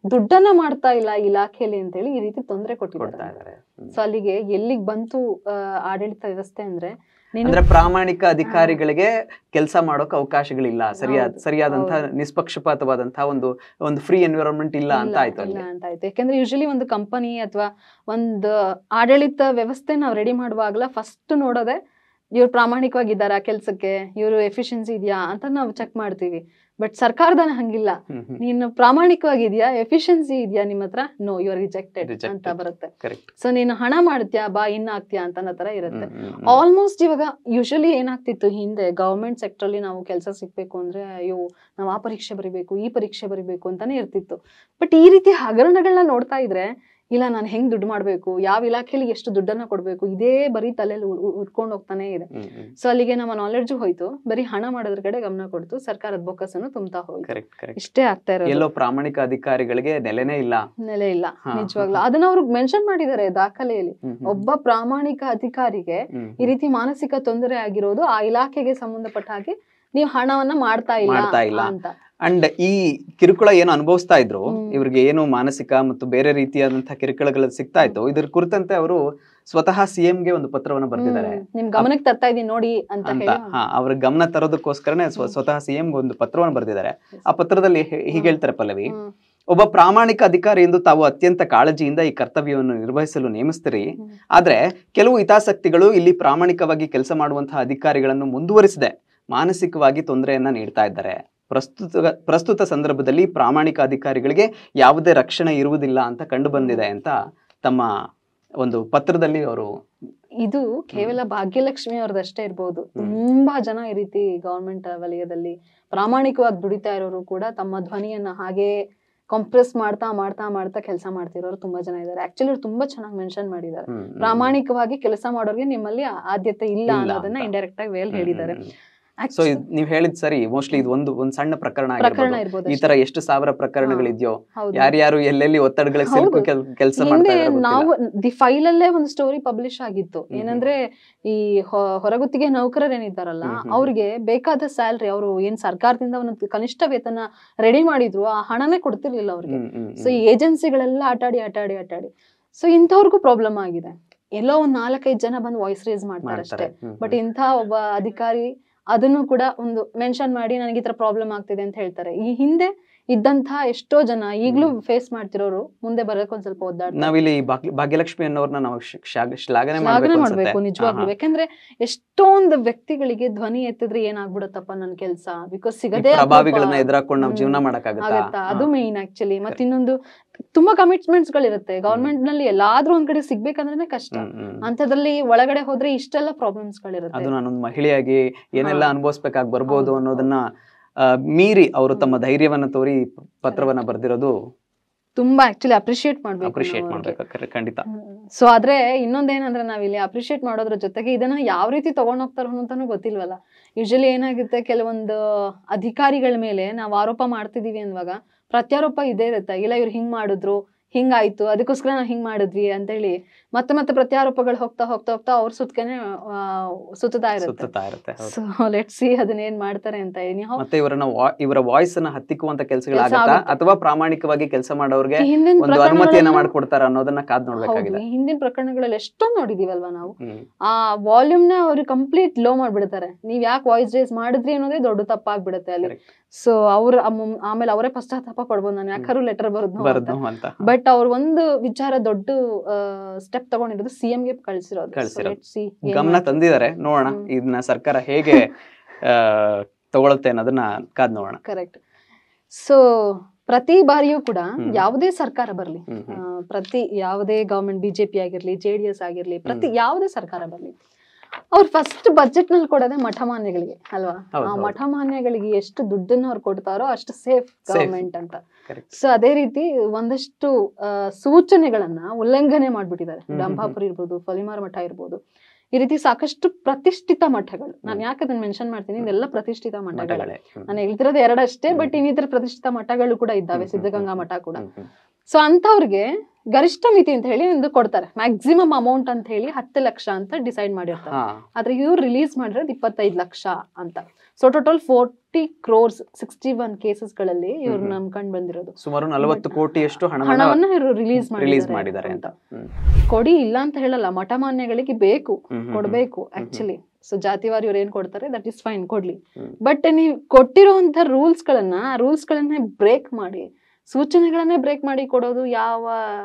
A: ದುಡ್ಡನ್ನ ಮಾಡ್ತಾ ಇಲ್ಲ ಇಲಾಖೆಯಲ್ಲಿ ಅಂತ ಹೇಳಿ ಈ ರೀತಿ ತೊಂದರೆ
B: ಕೊಡ್ತಾ
A: ಕೊಟ್ಟಿದ್ದಾರೆ.
B: ಇದ್ದಾರೆ.
A: ಸೊ ಅಲ್ಲಿಗೆ ಎಲ್ಲಿಗೆ ಬಂತು ಆ, ಆಡಳಿತ ವ್ಯವಸ್ಥೆ ಅಂದ್ರೆ ನೀನು
B: ಅಂದ್ರೆ ಪ್ರಾಮಾಣಿಕ ಅಧಿಕಾರಿಗಳಿಗೆ ಕೆಲಸ ಮಾಡೋಕೆ ಅವಕಾಶಗಳಿಲ್ಲ, ಸರಿಯಾದ
A: ಹೌದು,
B: ಸರಿಯಾದಂತಹ
A: ಹೌದು.
B: ನಿಷ್ಪಕ್ಷಪಾತವಾದಂತಹ ಒಂದು ಒಂದು ಫ್ರೀ ಎನ್ವಿರಾನ್ಮೆಂಟ್ ಇಲ್ಲ ಅಂತ
A: ಇಲ್ಲ
B: ಆಯ್ತು
A: ಇಲ್ಲ
B: ಅಲ್ಲಿ.
A: ಅಂತ ಆಯ್ತು. ಯಾಕಂದ್ರೆ ಯೂಶಲಿ ಒಂದು ಕಂಪನಿ ಅಥವಾ ಒಂದು ಆಡಳಿತ ವ್ಯವಸ್ಥೆ ನಾವು ರೆಡಿ ಮಾಡುವಾಗಲ ಫಸ್ಟ್ ನೋಡೋದೆ ಇವ್ರು ಪ್ರಾಮಾಣಿಕವಾಗಿದ್ದಾರಾ ಕೆಲ್ಸಕ್ಕೆ, ಇವ್ರು ಎಫಿಷಿಯನ್ಸಿ ಇದೆಯಾ ಅಂತ ನಾವು ಚೆಕ್ ಮಾಡ್ತೀವಿ. ಬಟ್ ಸರ್ಕಾರದ ಹಂಗಿಲ್ಲ,
B: ಹ್ಮ್ ಹ್ಮ್.
A: ನೀನು ಪ್ರಾಮಾಣಿಕವಾಗಿದ್ಯಾ, ಎಫಿಷಿಯನ್ಸಿ ಇದೆಯಾ ನಿಮ್ಮ ಹತ್ರ, no you are rejected
B: Rejected.
A: ಅಂತ ಬರುತ್ತೆ.
B: Correct.
A: ಸೊ ನೀನು ಹಣ ಮಾಡ್ತೀಯಾ, ಬಾ ಇನ್ನ ಆಗ್ತೀಯಾ ಅಂತ ಅನ್ನೋ ತರ ಇರುತ್ತೆ.
B: ಹ್ಮ್ ಹ್ಮ್ ಹ್ಮ್.
A: ಆಲ್ಮೋಸ್ಟ್ ಇವಾಗ ಯೂಶಲಿ ಏನಾಗ್ತಿತ್ತು ಹಿಂದೆ ಗವರ್ಮೆಂಟ್ ಸೆಕ್ಟರ್ ಅಲ್ಲಿ ನಾವು ಕೆಲಸ ಸಿಗ್ಬೇಕು ಅಂದ್ರೆ ಅಯ್ಯೋ ನಾವು ಆ ಪರೀಕ್ಷೆ ಬರಿಬೇಕು ಈ ಪರೀಕ್ಷೆ ಬರಿಬೇಕು ಅಂತಾನೆ ಇರ್ತಿತ್ತು. ಬಟ್ ಈ ರೀತಿ ಹಗರಣಗಳನ್ನ ನೋಡ್ತಾ ಇದ್ರೆ ಇಲ್ಲ ನಾನು ಹೆಂಗ್ ದುಡ್ಡು ಮಾಡ್ಬೇಕು, ಯಾವ ಇಲಾಖೆಯಲ್ಲಿ ಎಷ್ಟು ದುಡ್ಡನ್ನ ಕೊಡ್ಬೇಕು, ಇದೇ ಬರೀ ತಲೆಯಲ್ಲಿ ಉಟ್ಕೊಂಡು ಹೋಗ್ತಾನೆ ಇದೆ.
B: ಹ್ಮ್ ಹ್ಮ್.
A: ಸೊ ಅಲ್ಲಿಗೆ ನಮ್ಮ ನಾಲೆಡ್ಜು ಹೋಯ್ತು, ಬರೀ ಹಣ ಮಾಡೋದ್ರ ಕಡೆ ಗಮನ ಕೊಡ್ತು, ಸರ್ಕಾರದ ಬೊಕ್ಕಸನ್ನು ತುಂಬ್ತಾ ಹೋಯ್ತು.
B: Correct, correct.
A: ಇಷ್ಟೇ ಆಗ್ತಾ ಇರೋದು.
B: ಎಲ್ಲೋ ಪ್ರಾಮಾಣಿಕ ಅಧಿಕಾರಿಗಳಿಗೆ ನೆಲೆನೇ ಇಲ್ಲ.
A: ನೆಲೆ ಇಲ್ಲ
B: ಹಾ,
A: ನಿಜವಾಗ್ಲೂ.
B: ಹಾ.
A: ಅದನ್ನ ಅವ್ರು ಮೆನ್ಷನ್ ಮಾಡಿದ್ದಾರೆ ದಾಖಲೆಯಲ್ಲಿ.
B: ಹ್ಮ್ ಹ್ಮ್.
A: ಒಬ್ಬ ಪ್ರಾಮಾಣಿಕ ಅಧಿಕಾರಿಗೆ
B: ಹ್ಮ್
A: ಈ ರೀತಿ ಮಾನಸಿಕ ತೊಂದರೆ ಆಗಿರೋದು ಆ ಇಲಾಖೆಗೆ ಸಂಬಂಧಪಟ್ಟ ಹಾಗೆ ನೀವು ಹಣವನ್ನ ಮಾಡ್ತಾ ಇಲ್ಲ
B: ಮಾಡ್ತಾ ಇಲ್ಲ
A: ಅಂತ.
B: ಅಂಡ್ ಈ ಕಿರುಕುಳ ಏನು ಅನುಭವಿಸ್ತಾ ಇದ್ರು,
A: ಹ್ಮ್.
B: ಇವ್ರಿಗೆ ಏನು ಮಾನಸಿಕ ಮತ್ತು ಬೇರೆ ರೀತಿಯಾದಂತಹ ಕಿರುಕುಳಗಳು ಸಿಗ್ತಾ ಇತ್ತು, ಇದ್ರ ಕುರಿತಂತೆ ಅವರು ಸ್ವತಃ ಸಿಎಂ ಗೆ ಒಂದು ಪತ್ರವನ್ನು ಬರೆದಿದ್ದಾರೆ
A: ಹ್ಮ್. ನಿಮ್ ಗಮನಕ್ಕೆ ತರ್ತಾ ಇದೀನಿ ನೋಡಿ ಅಂತ
B: ಅಂತ.
A: ಹೇಳಿ.
B: ಹಾ, ಅವ್ರ ಗಮನ ತರೋದಕ್ಕೋಸ್ಕರನೇ ಸ್ವ- ಸ್ವತಃ ಸಿಎಂ ಒಂದು ಪತ್ರವನ್ನು ಬರೆದಿದ್ದಾರೆ. ಆ ಪತ್ರದಲ್ಲಿ ಹೇ- ಹೀಗೆ ಹೇಳ್ತಾರೆ ಪಲ್ಲವಿ,
A: ಹ್ಮ್.
B: ಒಬ್ಬ ಪ್ರಾಮಾಣಿಕ ಅಧಿಕಾರಿ ಎಂದು ತಾವು ಅತ್ಯಂತ ಕಾಳಜಿಯಿಂದ ಈ ಕರ್ತವ್ಯವನ್ನು ನಿರ್ವಹಿಸಲು ನೇಮಿಸ್ತೀರಿ.
A: ಹ್ಮ್.
B: ಆದ್ರೆ ಕೆಲವು ಹಿತಾಸಕ್ತಿಗಳು ಇಲ್ಲಿ ಪ್ರಾಮಾಣಿಕವಾಗಿ ಕೆಲಸ ಮಾಡುವಂತಹ ಅಧಿಕಾರಿಗಳನ್ನು ಮುಂದುವರಿಸದೆ ಮಾನಸಿಕವಾಗಿ ತೊಂದರೆಯನ್ನ ನೀಡ್ತಾ ಇದ್ದಾರೆ. ಪ್ರಸ್ತುತ ಪ್ರಸ್ತುತ ಸಂದರ್ಭದಲ್ಲಿ ಪ್ರಾಮಾಣಿಕ ಅಧಿಕಾರಿಗಳಿಗೆ ಯಾವುದೇ ರಕ್ಷಣೆ ಇರುವುದಿಲ್ಲ ಅಂತ ಕಂಡು ಬಂದಿದೆ ಅಂತ ತಮ್ಮ ಒಂದು ಪತ್ರದಲ್ಲಿ ಅವರು.
A: ಇದು ಕೇವಲ ಭಾಗ್ಯಲಕ್ಷ್ಮಿ ಅವ್ರದಷ್ಟೇ ಇರ್ಬೋದು. ತುಂಬಾ ಜನ ಈ ರೀತಿ ಗವರ್ಮೆಂಟ್ ವಲಯದಲ್ಲಿ ಪ್ರಾಮಾಣಿಕವಾಗಿ ದುಡಿತಾ ಇರೋರು ಕೂಡ ತಮ್ಮ ಧ್ವನಿಯನ್ನ ಹಾಗೆ ಕಂಪ್ರೆಸ್ ಮಾಡ್ತಾ ಮಾಡ್ತಾ ಮಾಡ್ತಾ ಕೆಲಸ ಮಾಡ್ತಿರೋರು ತುಂಬಾ ಜನ ಇದ್ದಾರೆ. ಆಕ್ಚುಲಿ ಅವ್ರು ತುಂಬಾ ಚೆನ್ನಾಗಿ ಮೆನ್ಷನ್ ಮಾಡಿದ್ದಾರೆ,
B: ಹ್ಮ್, ಹ್ಮ್.
A: ಪ್ರಾಮಾಣಿಕವಾಗಿ ಕೆಲಸ ಮಾಡೋರಿಗೆ ನಿಮ್ಮಲ್ಲಿ ಆದ್ಯತೆ ಇಲ್ಲ
B: ಇಲ್ಲ
A: ಅನ್ನೋದನ್ನ
B: ಅಂತ.
A: ಇಂಡೈರೆಕ್ಟ್ ಆಗಿ ವೇಲ್
B: ಹ್ಮ್,
A: ಹೇಳಿದ್ದಾರೆ.
B: ಹ್ಮ್, ಹ್ಮ್. ಸೊ ನೀವ್ ಹೇಳಿದ್ ಸರಿ, ಮೋಸ್ಟ್ಲಿ ಇದು ಒಂದು ಒಂದ್ ಸಣ್ಣ ಪ್ರಕರಣ
A: ಪ್ರಕರಣ
B: ಆಗಿರ್ಬೋದು.
A: ಇರ್ಬೋದು
B: ಈ
A: ಅಷ್ಟೇ.
B: ತರ ಎಷ್ಟು ಸಾವಿರ ಪ್ರಕರಣಗಳಿದ್ಯೋ,
A: ಹೌದು.
B: ಯಾರ್ಯಾರು ಎಲ್ಲೆಲ್ಲಿ ಒತ್ತಡಗಳಿಗೆ ಸಿಲುಕು
A: ಹೌದು.
B: ಕೆಲಸ
A: ಹಿಂದೆ
B: ಮಾಡ್ತಾ ಇದಾರೋ ಗೊತ್ತಿಲ್ಲ.
A: ನಾವು ದಿ ಫೈಲ್ ಅಲ್ಲೇ ಒಂದು ಸ್ಟೋರಿ ಪಬ್ಲಿಷ್ ಆಗಿತ್ತು.
B: ಹ್ಮ್.
A: ಏನಂದ್ರೆ ಈ ಹೊ- ಹೊರಗುತ್ತಿಗೆ ನೌಕರರೇನಿದ್ದಾರಲ್ಲ
B: ಹ್ಮ್, ಹ್ಮ್.
A: ಅವ್ರಿಗೆ ಬೇಕಾದ ಸ್ಯಾಲ್ರಿ ಅವರು ಏನ್ ಸರ್ಕಾರದಿಂದ ಒಂದು ಕನಿಷ್ಠ ವೇತನ ರೆಡಿ ಮಾಡಿದ್ರು ಆ ಹಣನೇ ಕೊಡ್ತಿರ್ಲಿಲ್ಲ ಅವ್ರಿಗೆ.
B: ಹ್ಮ್, ಹ್ಮ್,
A: ಸೊ ಈ ಏಜೆನ್ಸಿಗಳೆಲ್ಲ ಆಟಾಡಿ ಆಟಾಡಿ ಆಟಾಡಿ ಸೊ ಇಂಥವ್ರಿಗೂ ಪ್ರಾಬ್ಲಮ್ ಆಗಿದೆ. ಎಲ್ಲೋ ಒಂದ್ ನಾಲ್ಕೈದು ಜನ ಬಂದು ವಾಯ್ಸ್ ರೇಸ್ ಮಾಡ್ತಾರೆ
B: ಮಾಡ್ತಾರೆ.
A: ಅಷ್ಟೇ.
B: ಹ್ಮ್,
A: ಬಟ್ ಇಂಥ ಒಬ್ಬ ಅಧಿಕಾರಿ ಅದನ್ನು ಕೂಡ ಒಂದು ಮೆನ್ಷನ್ ಮಾಡಿ ನನಗೆ ಈ ತರ ಪ್ರಾಬ್ಲಮ್ ಆಗ್ತಿದೆ ಅಂತ ಹೇಳ್ತಾರೆ. ಈ ಹಿಂದೆ ಇದ್ದಂತಹ ಎಷ್ಟೋ ಜನ ಈಗ್ಲೂ ಫೇಸ್ ಮಾಡ್ತಿರೋರು ಮುಂದೆ ಬರಕ್ ಒಂದ್ ಸ್ವಲ್ಪ ಒದ್ದಾಡ್ತಾರೆ.
B: ನಾವಿಲ್ಲಿ ಭಾಗ್ಯ- ಭಾಗ್ಯಲಕ್ಷ್ಮಿ ಅನ್ನೋರ್ನ ನಾವು ಶ- ಶಾಗ- ಶ್ಲಾಘನೆ
A: ಶ್ಲಾಘನೆ
B: ಮಾಡ್ಬೇಕು
A: ಮಾಡ್ಬೇಕು
B: ಅನ್ಸುತ್ತೆ.
A: ನಿಜವಾಗ್ಲೂ.
B: ಹಾ, ಹಾ.
A: ಯಾಕಂದ್ರೆ ಎಷ್ಟೊಂದು ವ್ಯಕ್ತಿಗಳಿಗೆ ಧ್ವನಿ ಎತ್ತಿದ್ರೆ ಏನಾಗ್ಬಿಡತ್ತಪ್ಪ ನನ್ ಕೆಲ್ಸ, ಬಿಕಾಸ್
B: ಈ
A: ಸಿಗದೇ
B: ಪ್ರಭಾವಿಗಳನ್ನ ಎದುರಾಕೊಂಡು ನಾವು
A: ಹ್ಮ್.
B: ಜೀವನ ಮಾಡಕ್ಕಾಗತ್ತಾ?
A: ಆಗತ್ತಾ, ಅದು ಮೇನ್ ಆಕ್ಚುಲಿ. ಮತ್ತೆ ಇನ್ನೊಂದು ತುಂಬಾ ಕಮಿಟ್ಮೆಂಟ್ಸ್ ಗಳಿರುತ್ತೆ ಗವರ್ಮೆಂಟ್ ನಲ್ಲಿ, ಎಲ್ಲಾದ್ರೂ ಒಂದ್ ಕಡೆ ಸಿಗ್ಬೇಕಂದ್ರೆ ಕಷ್ಟ.
B: ಹ್ಮ್, ಹ್ಮ್.
A: ಅಂತದ್ರಲ್ಲಿ ಒಳಗಡೆ ಹೋದ್ರೆ ಇಷ್ಟೆಲ್ಲ ಪ್ರಾಬ್ಲಮ್ಸ್ ಗಳಿರುತ್ತೆ.
B: ಅದು ನಾನೊಂದು ಮಹಿಳೆಯಾಗಿ ಏನೆಲ್ಲ
A: ಹಾ.
B: ಅನುಭವಿಸ್ಬೇಕಾಗಿ ಬರ್ಬೋದು
A: ಹೌದು,
B: ಅನ್ನೋದನ್ನ ಆ, ಮೀರಿ ಅವರು ತಮ್ಮ ಧೈರ್ಯವನ್ನ ತೋರಿ ಪತ್ರವನ್ನ ಬರ್ದಿರೋದು
A: ತುಂಬಾ ಆಕ್ಚುಲಿ ಅಪ್ರಿಶಿಯೇಟ್ ಮಾಡ್ಬೇಕು.
B: ಅಪ್ರಿಶಿಯೇಟ್ ಮಾಡ್ಬೇಕು. ಖ- ಖಂಡಿತ.
A: ಸೊ ಆದ್ರೆ ಇನ್ನೊಂದೇನಂದ್ರೆ ನಾವಿಲ್ಲಿ ಅಪ್ರಿಶಿಯೇಟ್ ಮಾಡೋದ್ರ ಜೊತೆಗೆ ಇದನ್ನ ಯಾವ ರೀತಿ ತಗೊಂಡ್ ಹೋಗ್ತಾರೋ ಅಂತಾನು ಗೊತ್ತಿಲ್ವಲ್ಲ. ಯೂಶಲಿ ಏನಾಗುತ್ತೆ, ಕೆಲವೊಂದು ಅಧಿಕಾರಿಗಳ ಮೇಲೆ ನಾವು ಆರೋಪ ಮಾಡ್ತಿದೀವಿ ಅನ್ನುವಾಗ ಪ್ರತ್ಯಾರೋಪ ಇದೇ ಇರುತ್ತೆ. ಇಲ್ಲ ಇವ್ರು ಹಿಂಗ್ ಮಾಡಿದ್ರು, ಹಿಂಗಾಯ್ತು, ಅದಕ್ಕೋಸ್ಕರ ನಾವು ಹಿಂಗ್ ಮಾಡಿದ್ವಿ ಅಂತ ಹೇಳಿ ಮತ್ತೆ ಮತ್ತೆ ಪ್ರತ್ಯಾರೋಪಗಳು ಹೋಗ್ತಾ ಹೋಗ್ತಾ ಹೋಗ್ತಾ ಅವ್ರ ಸುತ್ತನೆ ಸುತ್ತಾ ಇರುತ್ತೆ.
B: ಸುತ್ತಾ ಇರುತ್ತೆ. ಹೌದು.
A: ಸೊ ಲೆಟ್ ಸಿ ಅದನ್ನ ಏನ್ ಮಾಡ್ತಾರೆ ಅಂತ. Anyhow,
B: ಮತ್ತೆ ಇವರನ್ನ ವಾ- ಇವರ ವಾಯ್ಸ್ ಅನ್ನ ಹತ್ತಿಕ್ಕುವಂತ ಕೆಲಸಗಳಾಗತ್ತಾ
A: ಕೆಲ್ಸ ಆಗುತ್ತೆ.
B: ಅಥವಾ ಪ್ರಾಮಾಣಿಕವಾಗಿ ಕೆಲಸ ಮಾಡೋರ್ಗೆ
A: ಈ ಹಿಂದಿನ
B: ಒಂದು ಅನುಮತಿಯನ್ನ
A: ಪ್ರಕರಣಗಳೆಲ್ಲ-
B: ಮಾಡ್ಕೊಡ್ತಾರ ಅನ್ನೋದನ್ನ ಕಾದ್
A: ಹೌದು,
B: ನೋಡ್ಬೇಕಾಗಿದೆ.
A: ಈ ಹಿಂದಿನ ಪ್ರಕರಣಗಳಲ್ಲಿ ಎಷ್ಟೊಂದು ನೋಡಿದೀವಲ್ವಾ ನಾವು.
B: ಹ್ಮ್.
A: ಆ ವಾಲ್ಯೂಮ್ ನ ಅವ್ರು ಕಂಪ್ಲೀಟ್ ಲೋ ಮಾಡ್ಬಿಡ್ತಾರೆ. ನೀವ್ ಯಾಕೆ ವಾಯ್ಸ್ ರೇಸ್ ಮಾಡಿದ್ರಿ ಅನ್ನೋದೇ ದೊಡ್ಡ ತಪ್ಪಾಗ್ಬಿಡುತ್ತೆ ಅಲ್ಲಿ.
B: Correct.
A: ಸೊ ಅವ್ರ ಆಮೇಲೆ ಅವರೇ ಪಶ್ಚಾತ್ತಾಪ ಪಡ್ಬೋದು, ನಾನು ಯಾಕಾರು ಲೆಟರ್ ಬರೋದು
B: ಬರದ್ದು ಅಂತ.
A: ಬಟ್ ಅವ್ರ ಒಂದು ವಿಚಾರ ದೊಡ್ಡ ಸ್ಟೆಪ್ ತಗೊಂಡಿರೋದು ಸಿಎಂ ಗೆ ಕಳ್ಸಿರೋದು.
B: ಕಳ್ಸಿರೋದು.
A: So let's see ಏನ್
B: ಗಮನ
A: ಮಾಡ್ತಾರೆ.
B: ತಂದಿದ್ದಾರೆ, ನೋಡೋಣ
A: ಹ್ಮ್.
B: ಇದನ್ನ ಸರ್ಕಾರ ಹೇಗೆ ಆ, ತಗೊಳುತ್ತೆ ಅನ್ನೋದನ್ನ ಕಾದ್ ನೋಡೋಣ.
A: ಕರೆಕ್ಟ್. ಸೊ ಪ್ರತಿ ಬಾರಿಯೂ ಕೂಡ
B: ಹ್ಮ್.
A: ಯಾವುದೇ ಸರ್ಕಾರ ಬರ್ಲಿ,
B: ಹ್ಮ್, ಹ್ಮ್.
A: ಆ, ಪ್ರತಿ ಯಾವುದೇ ಗವರ್ಮೆಂಟ್ ಬಿಜೆಪಿ ಆಗಿರ್ಲಿ, ಜೆ ಡಿ ಎಸ್ ಆಗಿರ್ಲಿ, ಪ್ರತಿ ಯಾವುದೇ ಸರ್ಕಾರ ಬರ್ಲಿ, ಅವ್ರು ಫಸ್ಟ್ ಬಜೆಟ್ ನಲ್ಲಿ ಕೊಡೋದೇ ಮಠಮಾನ್ಯಗಳಿಗೆ ಅಲ್ವಾ.
B: ಹೌದು,
A: ಆ
B: ಹೌದು.
A: ಮಠಮಾನ್ಯಗಳಿಗೆ ಎಷ್ಟು ದುಡ್ಡನ್ನ ಅವ್ರು ಕೊಡ್ತಾರೋ ಅಷ್ಟು ಸೇಫ್ ಗವರ್ಮೆಂಟ್ ಅಂತ.
B: Correct.
A: ಸೊ ಅದೇ ರೀತಿ ಒಂದಷ್ಟು ಆ, ಸೂಚನೆಗಳನ್ನ ಉಲ್ಲಂಘನೆ ಮಾಡ್ಬಿಟ್ಟಿದ್ದಾರೆ.
B: ಹ್ಮ್, ಹ್ಮ್,
A: ಡಂಭಾಪುರಿ ಇರ್ಬೋದು, ಫಲಿಮಾರ ಮಠ ಇರ್ಬೋದು, ಈ ರೀತಿ ಸಾಕಷ್ಟು ಪ್ರತಿಷ್ಠಿತ ಮಠಗಳು. ನಾನು ಯಾಕೆ ಅದನ್ನ ಮೆನ್ಷನ್ ಮಾಡ್ತೀನಿ, ಇದೆಲ್ಲ ಪ್ರತಿಷ್ಠಿತ ಮಠಗಳು.
B: ಮಠಗಳೇ. ಹ್ಮ್.
A: ನಾನು ಹೇಳ್ತಿರೋದು ಎರಡಷ್ಟೇ,
B: ಹ್ಮ್.
A: ಬಟ್ ಇನ್ನಿತರ ಪ್ರತಿಷ್ಠಿತ ಮಠಗಳು ಕೂಡ ಇದ್ದಾವೆ,
B: ಹ್ಮ್, ಹ್ಮ್,
A: ಸಿದ್ಧಗಂಗಾ ಮಠ ಕೂಡ.
B: ಹ್ಮ್, ಹ್ಮ್.
A: ಸೊ ಅಂತವ್ರಿಗೆ ಗರಿಷ್ಠ ಮಿತಿ ಅಂತ ಹೇಳಿ ಒಂದು ಕೊಡ್ತಾರೆ, ಮ್ಯಾಕ್ಸಿಮಮ್ ಅಮೌಂಟ್ ಅಂತ ಹೇಳಿ ಹತ್ತು ಲಕ್ಷ ಅಂತ ಡಿಸೈಡ್ ಮಾಡಿರ್ತಾರೆ. ಆದ್ರೆ ಇವ್ರು ರಿಲೀಸ್ ಮಾಡಿರೋದು ಇಪ್ಪತ್ತೈದು ಲಕ್ಷ ಅಂತ. So total forty crores sixty one cases ಗಳಲ್ಲಿ ಇವ್ರು ನಂಬ್ಕೊಂಡ್ ಬಂದಿರೋದು.
B: ಸುಮಾರು ನಲವತ್ತು ಕೋಟಿಯಷ್ಟು
A: ಹಣವನ್ನ ಇವರು ರಿಲೀಸ್
B: ರಿಲೀಸ್ ಮಾಡಿದ್ದಾರೆ ಅಂತ.
A: ಕೊಡಿ ಇಲ್ಲ ಅಂತ ಹೇಳಲ್ಲ, ಮಠಮಾನ್ಯಗಳಿಗೆ ಬೇಕು, ಕೊಡ್ಬೇಕು ಆಕ್ಚುಲಿ. ಸೊ ಜಾತಿವಾರಿ ಇವ್ರು ಏನ್ ಕೊಡ್ತಾರೆ ದಟ್ ಇಸ್ ಫೈನ್, ಕೊಡ್ಲಿ. ಬಟ್ ನೀವು ಕೊಟ್ಟಿರುವಂತ ರೂಲ್ಸ್ ಗಳನ್ನ ರೂಲ್ಸ್ ಗಳನ್ನೇ ಬ್ರೇಕ್ ಮಾಡಿ, ಸೂಚನೆಗಳನ್ನೇ ಬ್ರೇಕ್ ಮಾಡಿ ಕೊಡೋದು ಯಾವ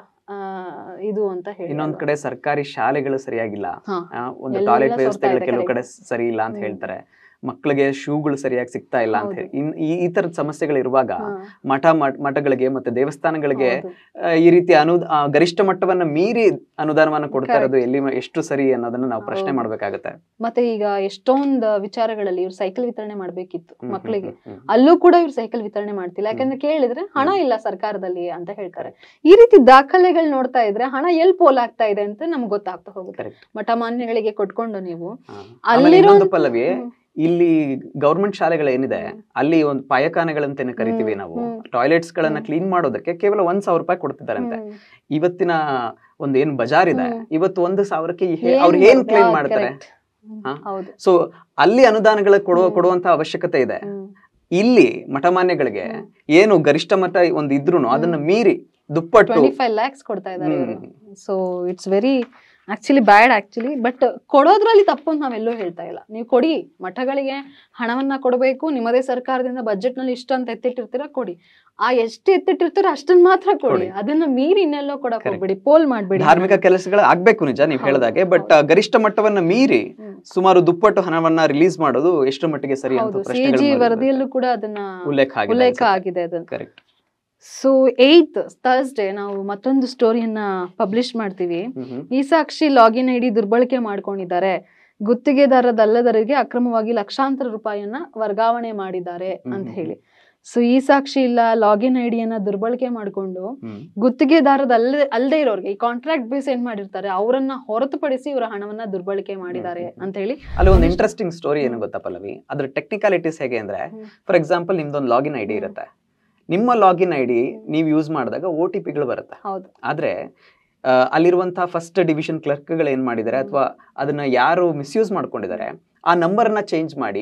A: ಇದು ಅಂತ ಹೇಳಿ.
B: ಇನ್ನೊಂದ್ ಕಡೆ ಸರ್ಕಾರಿ ಶಾಲೆಗಳು ಸರಿಯಾಗಿಲ್ಲ, ಒಂದು ಟಾಯ್ಲೆಟ್ ವ್ಯವಸ್ಥೆಗಳು ಕೆಲವು ಕಡೆ ಸರಿ ಇಲ್ಲ ಅಂತ ಹೇಳ್ತಾರೆ, ಮಕ್ಕಳಿಗೆ ಶೂಗಳು ಸರಿಯಾಗಿ ಸಿಗ್ತಾ ಇಲ್ಲ ಅಂತ ಹೇಳಿ ಈ ತರದ ಸಮಸ್ಯೆಗಳು ಇರುವಾಗ ಮಠ ಮಠಗಳಿಗೆ ಮತ್ತೆ ದೇವಸ್ಥಾನಗಳಿಗೆ ಈ ರೀತಿ ಅನು ಗರಿಷ್ಠ ಮಟ್ಟವನ್ನ ಮೀರಿ ಅನುದಾನವನ್ನ ಕೊಡ್ತಾ ಇರೋದು ಎಲ್ಲಿ ಎಷ್ಟು ಸರಿ ಅನ್ನೋದನ್ನ ನಾವು ಪ್ರಶ್ನೆ ಮಾಡ್ಬೇಕಾಗತ್ತೆ.
A: ಮತ್ತೆ ಈಗ ಎಷ್ಟೊಂದು ವಿಚಾರಗಳಲ್ಲಿ ಇವ್ರು ಸೈಕಲ್ ವಿತರಣೆ ಮಾಡ್ಬೇಕಿತ್ತು ಮಕ್ಕಳಿಗೆ, ಅಲ್ಲೂ ಕೂಡ ಇವ್ರು ಸೈಕಲ್ ವಿತರಣೆ ಮಾಡ್ತಿಲ್ಲ. ಯಾಕಂದ್ರೆ ಕೇಳಿದ್ರೆ ಹಣ ಇಲ್ಲ ಸರ್ಕಾರದಲ್ಲಿ ಅಂತ ಹೇಳ್ತಾರೆ. ಈ ರೀತಿ ದಾಖಲೆಗಳು ನೋಡ್ತಾ ಇದ್ರೆ ಹಣ ಎಲ್ಲಿ ಪೋಲ್ ಆಗ್ತಾ ಇದೆ ಅಂತ ನಮ್ಗೆ ಗೊತ್ತಾಗ್ತಾ ಹೋಗುತ್ತೆ. ಮಠ ಮಾನ್ಯಗಳಿಗೆ ಕೊಟ್ಕೊಂಡು ನೀವು
B: ಅಲ್ಲಿರೋ ಪಲ್ಲವಿ, ಇಲ್ಲಿ ಗವರ್ಮೆಂಟ್ ಶಾಲೆಗಳು ಏನಿದೆ ಅಲ್ಲಿ ಒಂದು ಪಾಯಖಾನೆಗಳಂತೇನೆ ಕರಿತೀವಿ ನಾವು, ಟಾಯ್ಲೆಟ್ಸ್ ಗಳನ್ನ ಕ್ಲೀನ್ ಮಾಡೋದಕ್ಕೆ ಕೇವಲ ಒಂದ್ ಸಾವಿರ ರೂಪಾಯಿ ಕೊಡ್ತಿದ್ದಾರಂತೆ. ಇವತ್ತಿನ ಒಂದ್ ಏನ್ ಬಜಾರ್ ಇದೆ ಇವತ್ತು ಒಂದು ಸಾವಿರಕ್ಕೆ ಅವ್ರು ಏನ್ ಕ್ಲೀನ್ ಮಾಡ್ತಾರೆ? ಸೊ ಅಲ್ಲಿ ಅನುದಾನಗಳ ಕೊಡುವ ಕೊಡುವಂತ ಅವಶ್ಯಕತೆ ಇದೆ. ಇಲ್ಲಿ ಮಠಮಾನ್ಯಗಳಿಗೆ ಏನು ಗರಿಷ್ಠ ಮಟ್ಟ ಒಂದ್ ಇದ್ರು ಅದನ್ನ ಮೀರಿ ದುಪ್ಪಟ್ಟು
A: ಟ್ವೆಂಟಿ ಫೈವ್ ಲ್ಯಾಕ್ಸ್ ಕೊಡ್ತಾ ಇದ್ದಾರೆ. So it's very actually bad actually. But ಕೊಡೋದ್ರಲ್ಲಿ ತಪ್ಪು ಅಂತ ನಾವೆಲ್ಲೂ ಹೇಳ್ತಾ ಇಲ್ಲ. ನೀವು ಕೊಡಿ, ಮಠಗಳಿಗೆ ಹಣವನ್ನ ಕೊಡಬೇಕು, ನಿಮ್ಮದೇ ಸರ್ಕಾರದಿಂದ ಬಜೆಟ್ ನಲ್ಲಿ ಇಷ್ಟ ಅಂತ ಎತ್ತಿಟ್ಟಿರ್ತೀರ ಕೊಡಿ, ಆ ಎಷ್ಟು ಎತ್ತಿಟ್ಟಿರ್ತೀರ ಅಷ್ಟನ್ನ ಮಾತ್ರ ಕೊಡಿ, ಅದನ್ನ ಮೀರಿ ಇನ್ನೆಲ್ಲೋ ಕೊಡಕ್ ಹೋಗ್ಬೇಡಿ, ಪೋಲ್ ಮಾಡ್ಬೇಡಿ.
B: ಧಾರ್ಮಿಕ ಕೆಲಸಗಳು ಆಗ್ಬೇಕು ನಿಜ ನೀವು ಹೇಳಿದಾಗೆ, ಬಟ್ ಗರಿಷ್ಠ ಮಟ್ಟವನ್ನ ಮೀರಿ ಸುಮಾರು ದುಪ್ಪಟ್ಟು ಹಣವನ್ನ ರಿಲೀಸ್ ಮಾಡೋದು ಎಷ್ಟು ಮಟ್ಟಿಗೆ ಸರಿ ಅಂತ
A: ಸಿಜಿ ವರದಿಯಲ್ಲೂ ಕೂಡ ಅದನ್ನ
B: ಉಲ್ಲೇಖ
A: ಉಲ್ಲೇಖ ಆಗಿದೆ. ಅದನ್ನ
B: ಕರೆಕ್ಟ್.
A: ಸೊ ಏಯ್ತ್ ಥರ್ಸ್ಡೇ ನಾವು ಮತ್ತೊಂದು ಸ್ಟೋರಿಯನ್ನ ಪಬ್ಲಿಷ್ ಮಾಡ್ತೀವಿ. ಈ ಸಾಕ್ಷಿ ಲಾಗಿನ್ ಐಡಿ ದುರ್ಬಳಕೆ ಮಾಡ್ಕೊಂಡಿದ್ದಾರೆ, ಗುತ್ತಿಗೆದಾರದಲ್ಲದರಿಗೆ ಅಕ್ರಮವಾಗಿ ಲಕ್ಷಾಂತರ ರೂಪಾಯಿಯನ್ನ ವರ್ಗಾವಣೆ ಮಾಡಿದ್ದಾರೆ ಅಂತ ಹೇಳಿ. ಸೊ ಈ ಸಾಕ್ಷಿ ಇಲ್ಲ ಲಾಗಿನ್ ಐಡಿಯನ್ನ ದುರ್ಬಳಕೆ ಮಾಡ್ಕೊಂಡು ಗುತ್ತಿಗೆದಾರದ ಅಲ್ಲದೆ ಅಲ್ಲದೆ ಇರೋರಿಗೆ ಈ ಕಾಂಟ್ರಾಕ್ಟ್ ಬೇಸ್ ಏನ್ ಮಾಡಿರ್ತಾರೆ ಅವರನ್ನ ಹೊರತುಪಡಿಸಿ ಇವರ ಹಣವನ್ನ ದುರ್ಬಳಕೆ ಮಾಡಿದ್ದಾರೆ ಅಂತ ಹೇಳಿ.
B: ಅಲ್ಲಿ ಒಂದು ಇಂಟ್ರೆಸ್ಟಿಂಗ್ ಸ್ಟೋರಿ ಏನು ಗೊತ್ತಾ ಪಲ್ಲವಿ, ಅದ್ರ ಟೆಕ್ನಿಕಾಲಿಟೀಸ್ ಹೇಗೆ ಅಂದ್ರೆ, ಫಾರ್ ಎಕ್ಸಾಂಪಲ್ ನಿಮ್ದೊಂದು ಲಾಗಿನ್ ಐಡಿ ಇರುತ್ತೆ, ನಿಮ್ಮ ಲಾಗಿನ್ ಐಡಿ ನೀವು ಯೂಸ್ ಮಾಡಿದಾಗ ಓ ಟಿ ಪಿಗಳು ಬರುತ್ತೆ. ಆದ್ರೆ ಅಲ್ಲಿರುವಂತಹ ಫಸ್ಟ್ ಡಿವಿಷನ್ ಕ್ಲರ್ಕ್ಗಳು ಏನ್ ಮಾಡಿದ್ದಾರೆ ಅಥವಾ ಅದನ್ನ ಯಾರು ಮಿಸ್ಯೂಸ್ ಮಾಡ್ಕೊಂಡಿದ್ದಾರೆ ಆ ನಂಬರ್ ನ ಚೇಂಜ್ ಮಾಡಿ,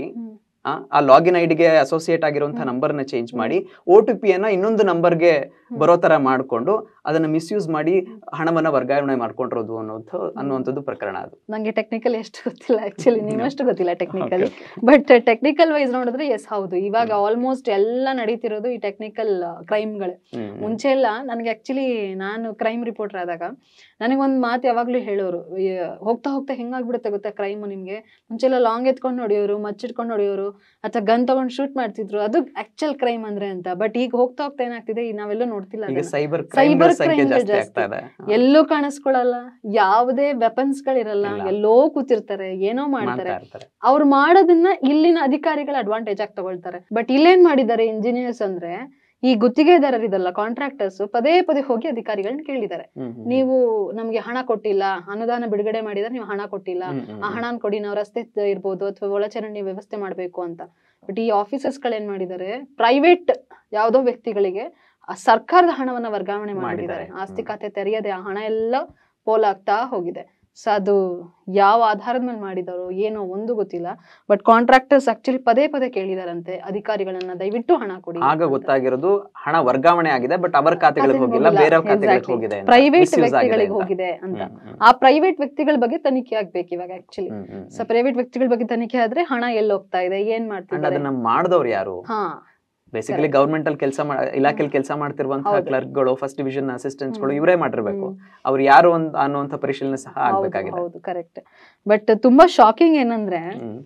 B: ಆ ಲಾಗಿನ್ ಐಡಿಗೆ ಅಸೋಸಿಯೇಟ್ ಆಗಿರುವಂತಹ ನಂಬರ್ ನ ಚೇಂಜ್ ಮಾಡಿ ಓ ಟಿ ಪಿ ಅನ್ನ ಇನ್ನೊಂದು ನಂಬರ್ಗೆ ಬರೋ ತರ ಮಾಡ್ಕೊಂಡು ಅದನ್ನ ಮಿಸ್ಯೂಸ್ ಮಾಡಿ ಹಣವನ್ನ ವರ್ಗಾವಣೆ ಮಾಡ್ಕೊಂಡಿರೋದು ಅನ್ನೋದು ಅನ್ನುವಂಥದ್ದು ಪ್ರಕರಣ. ಅದು
A: ನಂಗೆ ಟೆಕ್ನಿಕಲ್ ಎಷ್ಟು ಗೊತ್ತಿಲ್ಲ ಆಕ್ಚುಲಿ, ನಿಮ್ಮಷ್ಟು ಗೊತ್ತಿಲ್ಲ ಟೆಕ್ನಿಕಲಿ. ಬಟ್ ಟೆಕ್ನಿಕಲ್ ವೈಸ್ ನೋಡಿದ್ರೆ ಎಸ್ ಹೌದು, ಇವಾಗ ಆಲ್ಮೋಸ್ಟ್ ಎಲ್ಲ ನಡೀತಿರೋದು ಈ ಟೆಕ್ನಿಕಲ್ ಕ್ರೈಮ್ಗಳೇ. ಮುಂಚೆ ಎಲ್ಲ ನನಗೆ ಆಕ್ಚುಲಿ ನಾನು ಕ್ರೈಮ್ ರಿಪೋರ್ಟರ್ ಆದಾಗ ನನಗೊಂದು ಮಾತು ಯಾವಾಗ್ಲೂ ಹೇಳೋರು, ಹೋಗ್ತಾ ಹೋಗ್ತಾ ಹೆಂಗಾಗ್ಬಿಡುತ್ತೆ ಗೊತ್ತಾ ಕ್ರೈಮ್ ನಿಮ್ಗೆ. ಮುಂಚೆಲ್ಲ ಲಾಂಗ್ ಎತ್ಕೊಂಡು ಹೊಡಿಯೋರು, ಮಚ್ಚಿಟ್ಕೊಂಡು ಹೊಡಿಯೋರು ಅಥವಾ ಗನ್ ತಗೊಂಡು ಶೂಟ್ ಮಾಡ್ತಿದ್ರು, ಅದು ಆಕ್ಚುಲ್ ಕ್ರೈಮ್ ಅಂದ್ರೆ ಅಂತ. ಬಟ್ ಈಗ ಹೋಗ್ತಾ ಹೋಗ್ತಾ ಏನಾಗ್ತಿದೆ ನಾವೆಲ್ಲೂ ನೋಡ್ತಿಲ್ಲ,
B: ಸೈಬರ್
A: ಸೈಬರ್ ಕ್ರೈಮ್ ಜಾಸ್ತಿ, ಎಲ್ಲೂ ಕಾಣಿಸ್ಕೊಳಲ್ಲ, ಯಾವುದೇ ವೆಪನ್ಸ್ ಗಳಿರಲ್ಲ, ಎಲ್ಲೋ ಕೂತಿರ್ತಾರೆ, ಏನೋ ಮಾಡ್ತಾರೆ. ಅವ್ರು ಮಾಡೋದನ್ನ ಇಲ್ಲಿನ ಅಧಿಕಾರಿಗಳ ಅಡ್ವಾಂಟೇಜ್ ಆಗಿ ತಗೊಳ್ತಾರೆ. ಬಟ್ ಇಲ್ಲೇನ್ ಮಾಡಿದ್ದಾರೆ ಇಂಜಿನಿಯರ್ಸ್ ಅಂದ್ರೆ, ಈ ಗುತ್ತಿಗೆದಾರರಿದಲ್ಲ ಕಾಂಟ್ರಾಕ್ಟರ್ಸ್ ಪದೇ ಪದೇ ಹೋಗಿ ಅಧಿಕಾರಿಗಳನ್ನ ಕೇಳಿದ್ದಾರೆ, ನೀವು ನಮ್ಗೆ ಹಣ ಕೊಟ್ಟಿಲ್ಲ, ಅನುದಾನ ಬಿಡುಗಡೆ ಮಾಡಿದ್ರೆ ನೀವು ಹಣ ಕೊಟ್ಟಿಲ್ಲ, ಆ ಹಣನ ಕೊಡಿ, ನಾವು ರಸ್ತೆ ಇರ್ಬೋದು ಅಥವಾ ಒಳಚರಂಡಿ ವ್ಯವಸ್ಥೆ ಮಾಡ್ಬೇಕು ಅಂತ. ಬಟ್ ಈ ಆಫೀಸರ್ಸ್ ಗಳೇನ್ ಮಾಡಿದ್ದಾರೆ, ಪ್ರೈವೇಟ್ ಯಾವ್ದೋ ವ್ಯಕ್ತಿಗಳಿಗೆ ಸರ್ಕಾರದ ಹಣವನ್ನ ವರ್ಗಾವಣೆ ಮಾಡಿದ್ದಾರೆ, ಆಸ್ತಿ ಖಾತೆ ತೆರೆಯದೆ ಆ ಹಣ ಎಲ್ಲ ಪೋಲಾಗ್ತಾ ಹೋಗಿದೆ. ಸೊ ಅದು ಯಾವ ಆಧಾರದ ಮೇಲೆ ಮಾಡಿದಾರೋ ಏನೋ ಒಂದು ಗೊತ್ತಿಲ್ಲ. ಬಟ್ ಕಾಂಟ್ರಾಕ್ಟರ್ಸ್ ಆಕ್ಚುಲಿ ಪದೇ ಪದೇ ಕೇಳಿದಾರಂತೆ ಅಧಿಕಾರಿಗಳನ್ನ, ದಯವಿಟ್ಟು ಹಣ ಕೊಡಿ.
B: ಆಗ ಗೊತ್ತಾಗಿರೋದು ಹಣ ವರ್ಗಾವಣೆ ಆಗಿದೆ, ಬಟ್ ಅವರ ಖಾತೆಗಳಿಗೆ ಹೋಗಿಲ್ಲ, ಬೇರೆ ಖಾತೆಗಳಿಗೆ ಹೋಗಿದೆ,
A: ಪ್ರೈವೇಟ್ ವ್ಯಕ್ತಿಗಳಿಗೆ ಹೋಗಿದೆ ಅಂತ. ಆ ಪ್ರೈವೇಟ್ ವ್ಯಕ್ತಿಗಳ ಬಗ್ಗೆ ತನಿಖೆ ಆಗ್ಬೇಕು ಇವಾಗ ಆಕ್ಚುಲಿ. ಸೊ ಪ್ರೈವೇಟ್ ವ್ಯಕ್ತಿಗಳ ಬಗ್ಗೆ ತನಿಖೆ ಆದ್ರೆ ಹಣ ಎಲ್ಲಿ ಹೋಗ್ತಾ ಇದೆ, ಏನ್ ಮಾಡ್ತಿದ್ದಾರೆ,
B: ಅದನ್ನ ಮಾಡಿದವ್ರು ಯಾರು, ಹಾ ಬೇಸಿಕಲಿ ಗವರ್ಮೆಂಟ್ ಅಲ್ಲಿ ಕೆಲಸ ಇಲಾಖೆಯಲ್ಲಿ ಕೆಲಸ ಮಾಡ್ತಿರುವಂತಹ ಕ್ಲರ್ಕ್ಗಳು, ಫಸ್ಟ್ ಡಿವಿಷನ್ ಅಸಿಸ್ಟೆಂಟ್ಸ್ ಗಳು ಇವರೇ ಮಾಡಿರ್ಬೇಕು. ಅವ್ರು ಯಾರು ಅನ್ನುವಂತ ಪರಿಶೀಲನೆ ಸಹ ಆಗ್ಬೇಕಾಗಿದೆ.
A: ಹೌದು ಕರೆಕ್ಟ್. ಬಟ್ ತುಂಬಾ ಶಾಕಿಂಗ್ ಏನಂದ್ರೆ,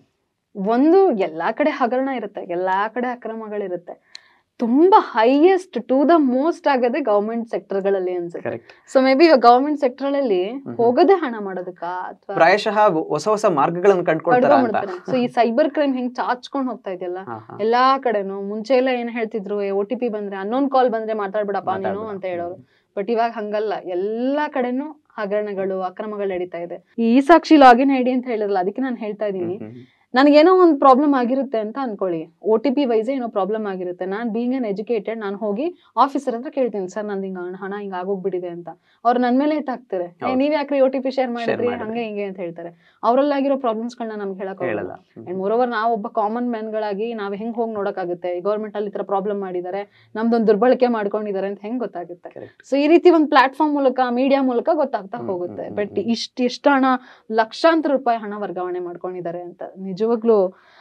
A: ಒಂದು ಎಲ್ಲಾ ಕಡೆ ಹಗರಣ ಇರುತ್ತೆ, ಎಲ್ಲಾ ಕಡೆ ಅಕ್ರಮಗಳಿರುತ್ತೆ, ತುಂಬಾ ಹೈಯೆಸ್ಟ್ ಟು ದ ಮೋಸ್ಟ್ ಆಗದೆ ಗವರ್ಮೆಂಟ್ ಸೆಕ್ಟರ್ ಗಳಲ್ಲಿ ಅನ್ಸುತ್ತೆ. So maybe government sector ಅಲ್ಲಿ ಹೋಗದೆ ಹಣ ಮಾಡೋದಕ್ಕ ಅಥವಾ
B: ಪ್ರಾಯಶಃ ಹೊಸ ಹೊಸ ಮಾರ್ಗಗಳನ್ನು ಕಂಡುಕೊಳ್ತಾರೆ.
A: ಸೊ ಈ ಸೈಬರ್ ಕ್ರೈಮ್ ಹೆಂಗ್ ಚಾಚ್ಕೊಂಡ್ ಹೋಗ್ತಾ ಇದೆಯಲ್ಲ ಎಲ್ಲಾ ಕಡೆನು. ಮುಂಚೆ ಎಲ್ಲ ಏನ್ ಹೇಳ್ತಿದ್ರು, ಓ ಟಿ ಪಿ ಬಂದ್ರೆ ಅನ್ನೋನ್ ಕಾಲ್ ಬಂದ್ರೆ ಮಾತಾಡ್ಬಿಡಪ್ಪ ನೀನು ಅಂತ ಹೇಳೋರು. ಬಟ್ ಇವಾಗ ಹಂಗಲ್ಲ, ಎಲ್ಲಾ ಕಡೆನು ಹಗರಣಗಳು ಅಕ್ರಮಗಳು ನಡೀತಾ ಇದೆ. ಈ ಸಾಕ್ಷಿ ಲಾಗಿನ್ ಐಡಿ ಅಂತ ಹೇಳಿರಲ್ಲ, ಅದಕ್ಕೆ ನಾನು ಹೇಳ್ತಾ ಇದೀನಿ, ನನಗೇನೋ ಒಂದು ಪ್ರಾಬ್ಲಮ್ ಆಗಿರುತ್ತೆ ಅಂತ ಅನ್ಕೊಳ್ಳಿ, ಒ ಟಿ ಪಿ ವೈಸ್ ಏನೋ ಪ್ರಾಬ್ಲಮ್ ಆಗಿರುತ್ತೆ, ನಾನು ಬೀಂಗ್ ಅನ್ ಎಜುಕೇಟೆಡ್ ನಾನು ಹೋಗಿ ಆಫೀಸರ್ ಹತ್ರ ಕೇಳ್ತೀನಿ, ಸರ್ ನಂದು ಹಿಂಗ ಹಣ ಹಿಂಗ ಆಗೋಗ್ಬಿಟ್ಟಿದೆ ಅಂತ. ಅವ್ರು ನನ್ ಮೇಲೆ ಹಾಕ್ತಾರೆ, ನೀವ್ ಯಾಕ್ರಿ ಒ ಟಿ ಪಿ ಶೇರ್ ಮಾಡಿದ್ರಿ ಹಂಗೆ ಹಿಂಗೆ ಅಂತ ಹೇಳ್ತಾರೆ. ಅವ್ರಲ್ಲಾಗಿರೋ ಪ್ರಾಬ್ಲಮ್ಸ್ ಗಳನ್ನ ನಮ್ಗೆ ಹೇಳಕ್ ಆಗಲ್ಲ. ಅಂಡ್ ಮೋರ್ ಓವರ್ ನಾವು ಒಬ್ಬ ಕಾಮನ್ ಮ್ಯಾನ್ ಗಳಾಗಿ ನಾವ್ ಹೆಂಗ್ ಹೋಗಿ ನೋಡಕ್ಕಾಗುತ್ತೆ, ಗೌರ್ಮೆಂಟ್ ಅಲ್ಲಿ ಈ ತರ ಪ್ರಾಬ್ಲಮ್ ಮಾಡಿದ್ದಾರೆ, ನಮ್ದೊಂದು ದುರ್ಬಳಕೆ ಮಾಡ್ಕೊಂಡಿದ್ದಾರೆ ಅಂತ ಹೆಂಗ್ ಗೊತ್ತಾಗುತ್ತೆ? ಸೊ ಈ ರೀತಿ ಒಂದು ಪ್ಲಾಟ್ಫಾರ್ಮ್ ಮೂಲಕ, ಮೀಡಿಯಾ ಮೂಲಕ ಗೊತ್ತಾಗ್ತಾ ಹೋಗುತ್ತೆ. ಬಟ್ ಇಷ್ಟ ಇಷ್ಟ ಹಣ, ಲಕ್ಷಾಂತರ ರೂಪಾಯಿ ಹಣ ವರ್ಗಾವಣೆ ಮಾಡ್ಕೊಂಡಿದ್ದಾರೆ ಅಂತ. ನಿಜವಾಗ್ಲೂ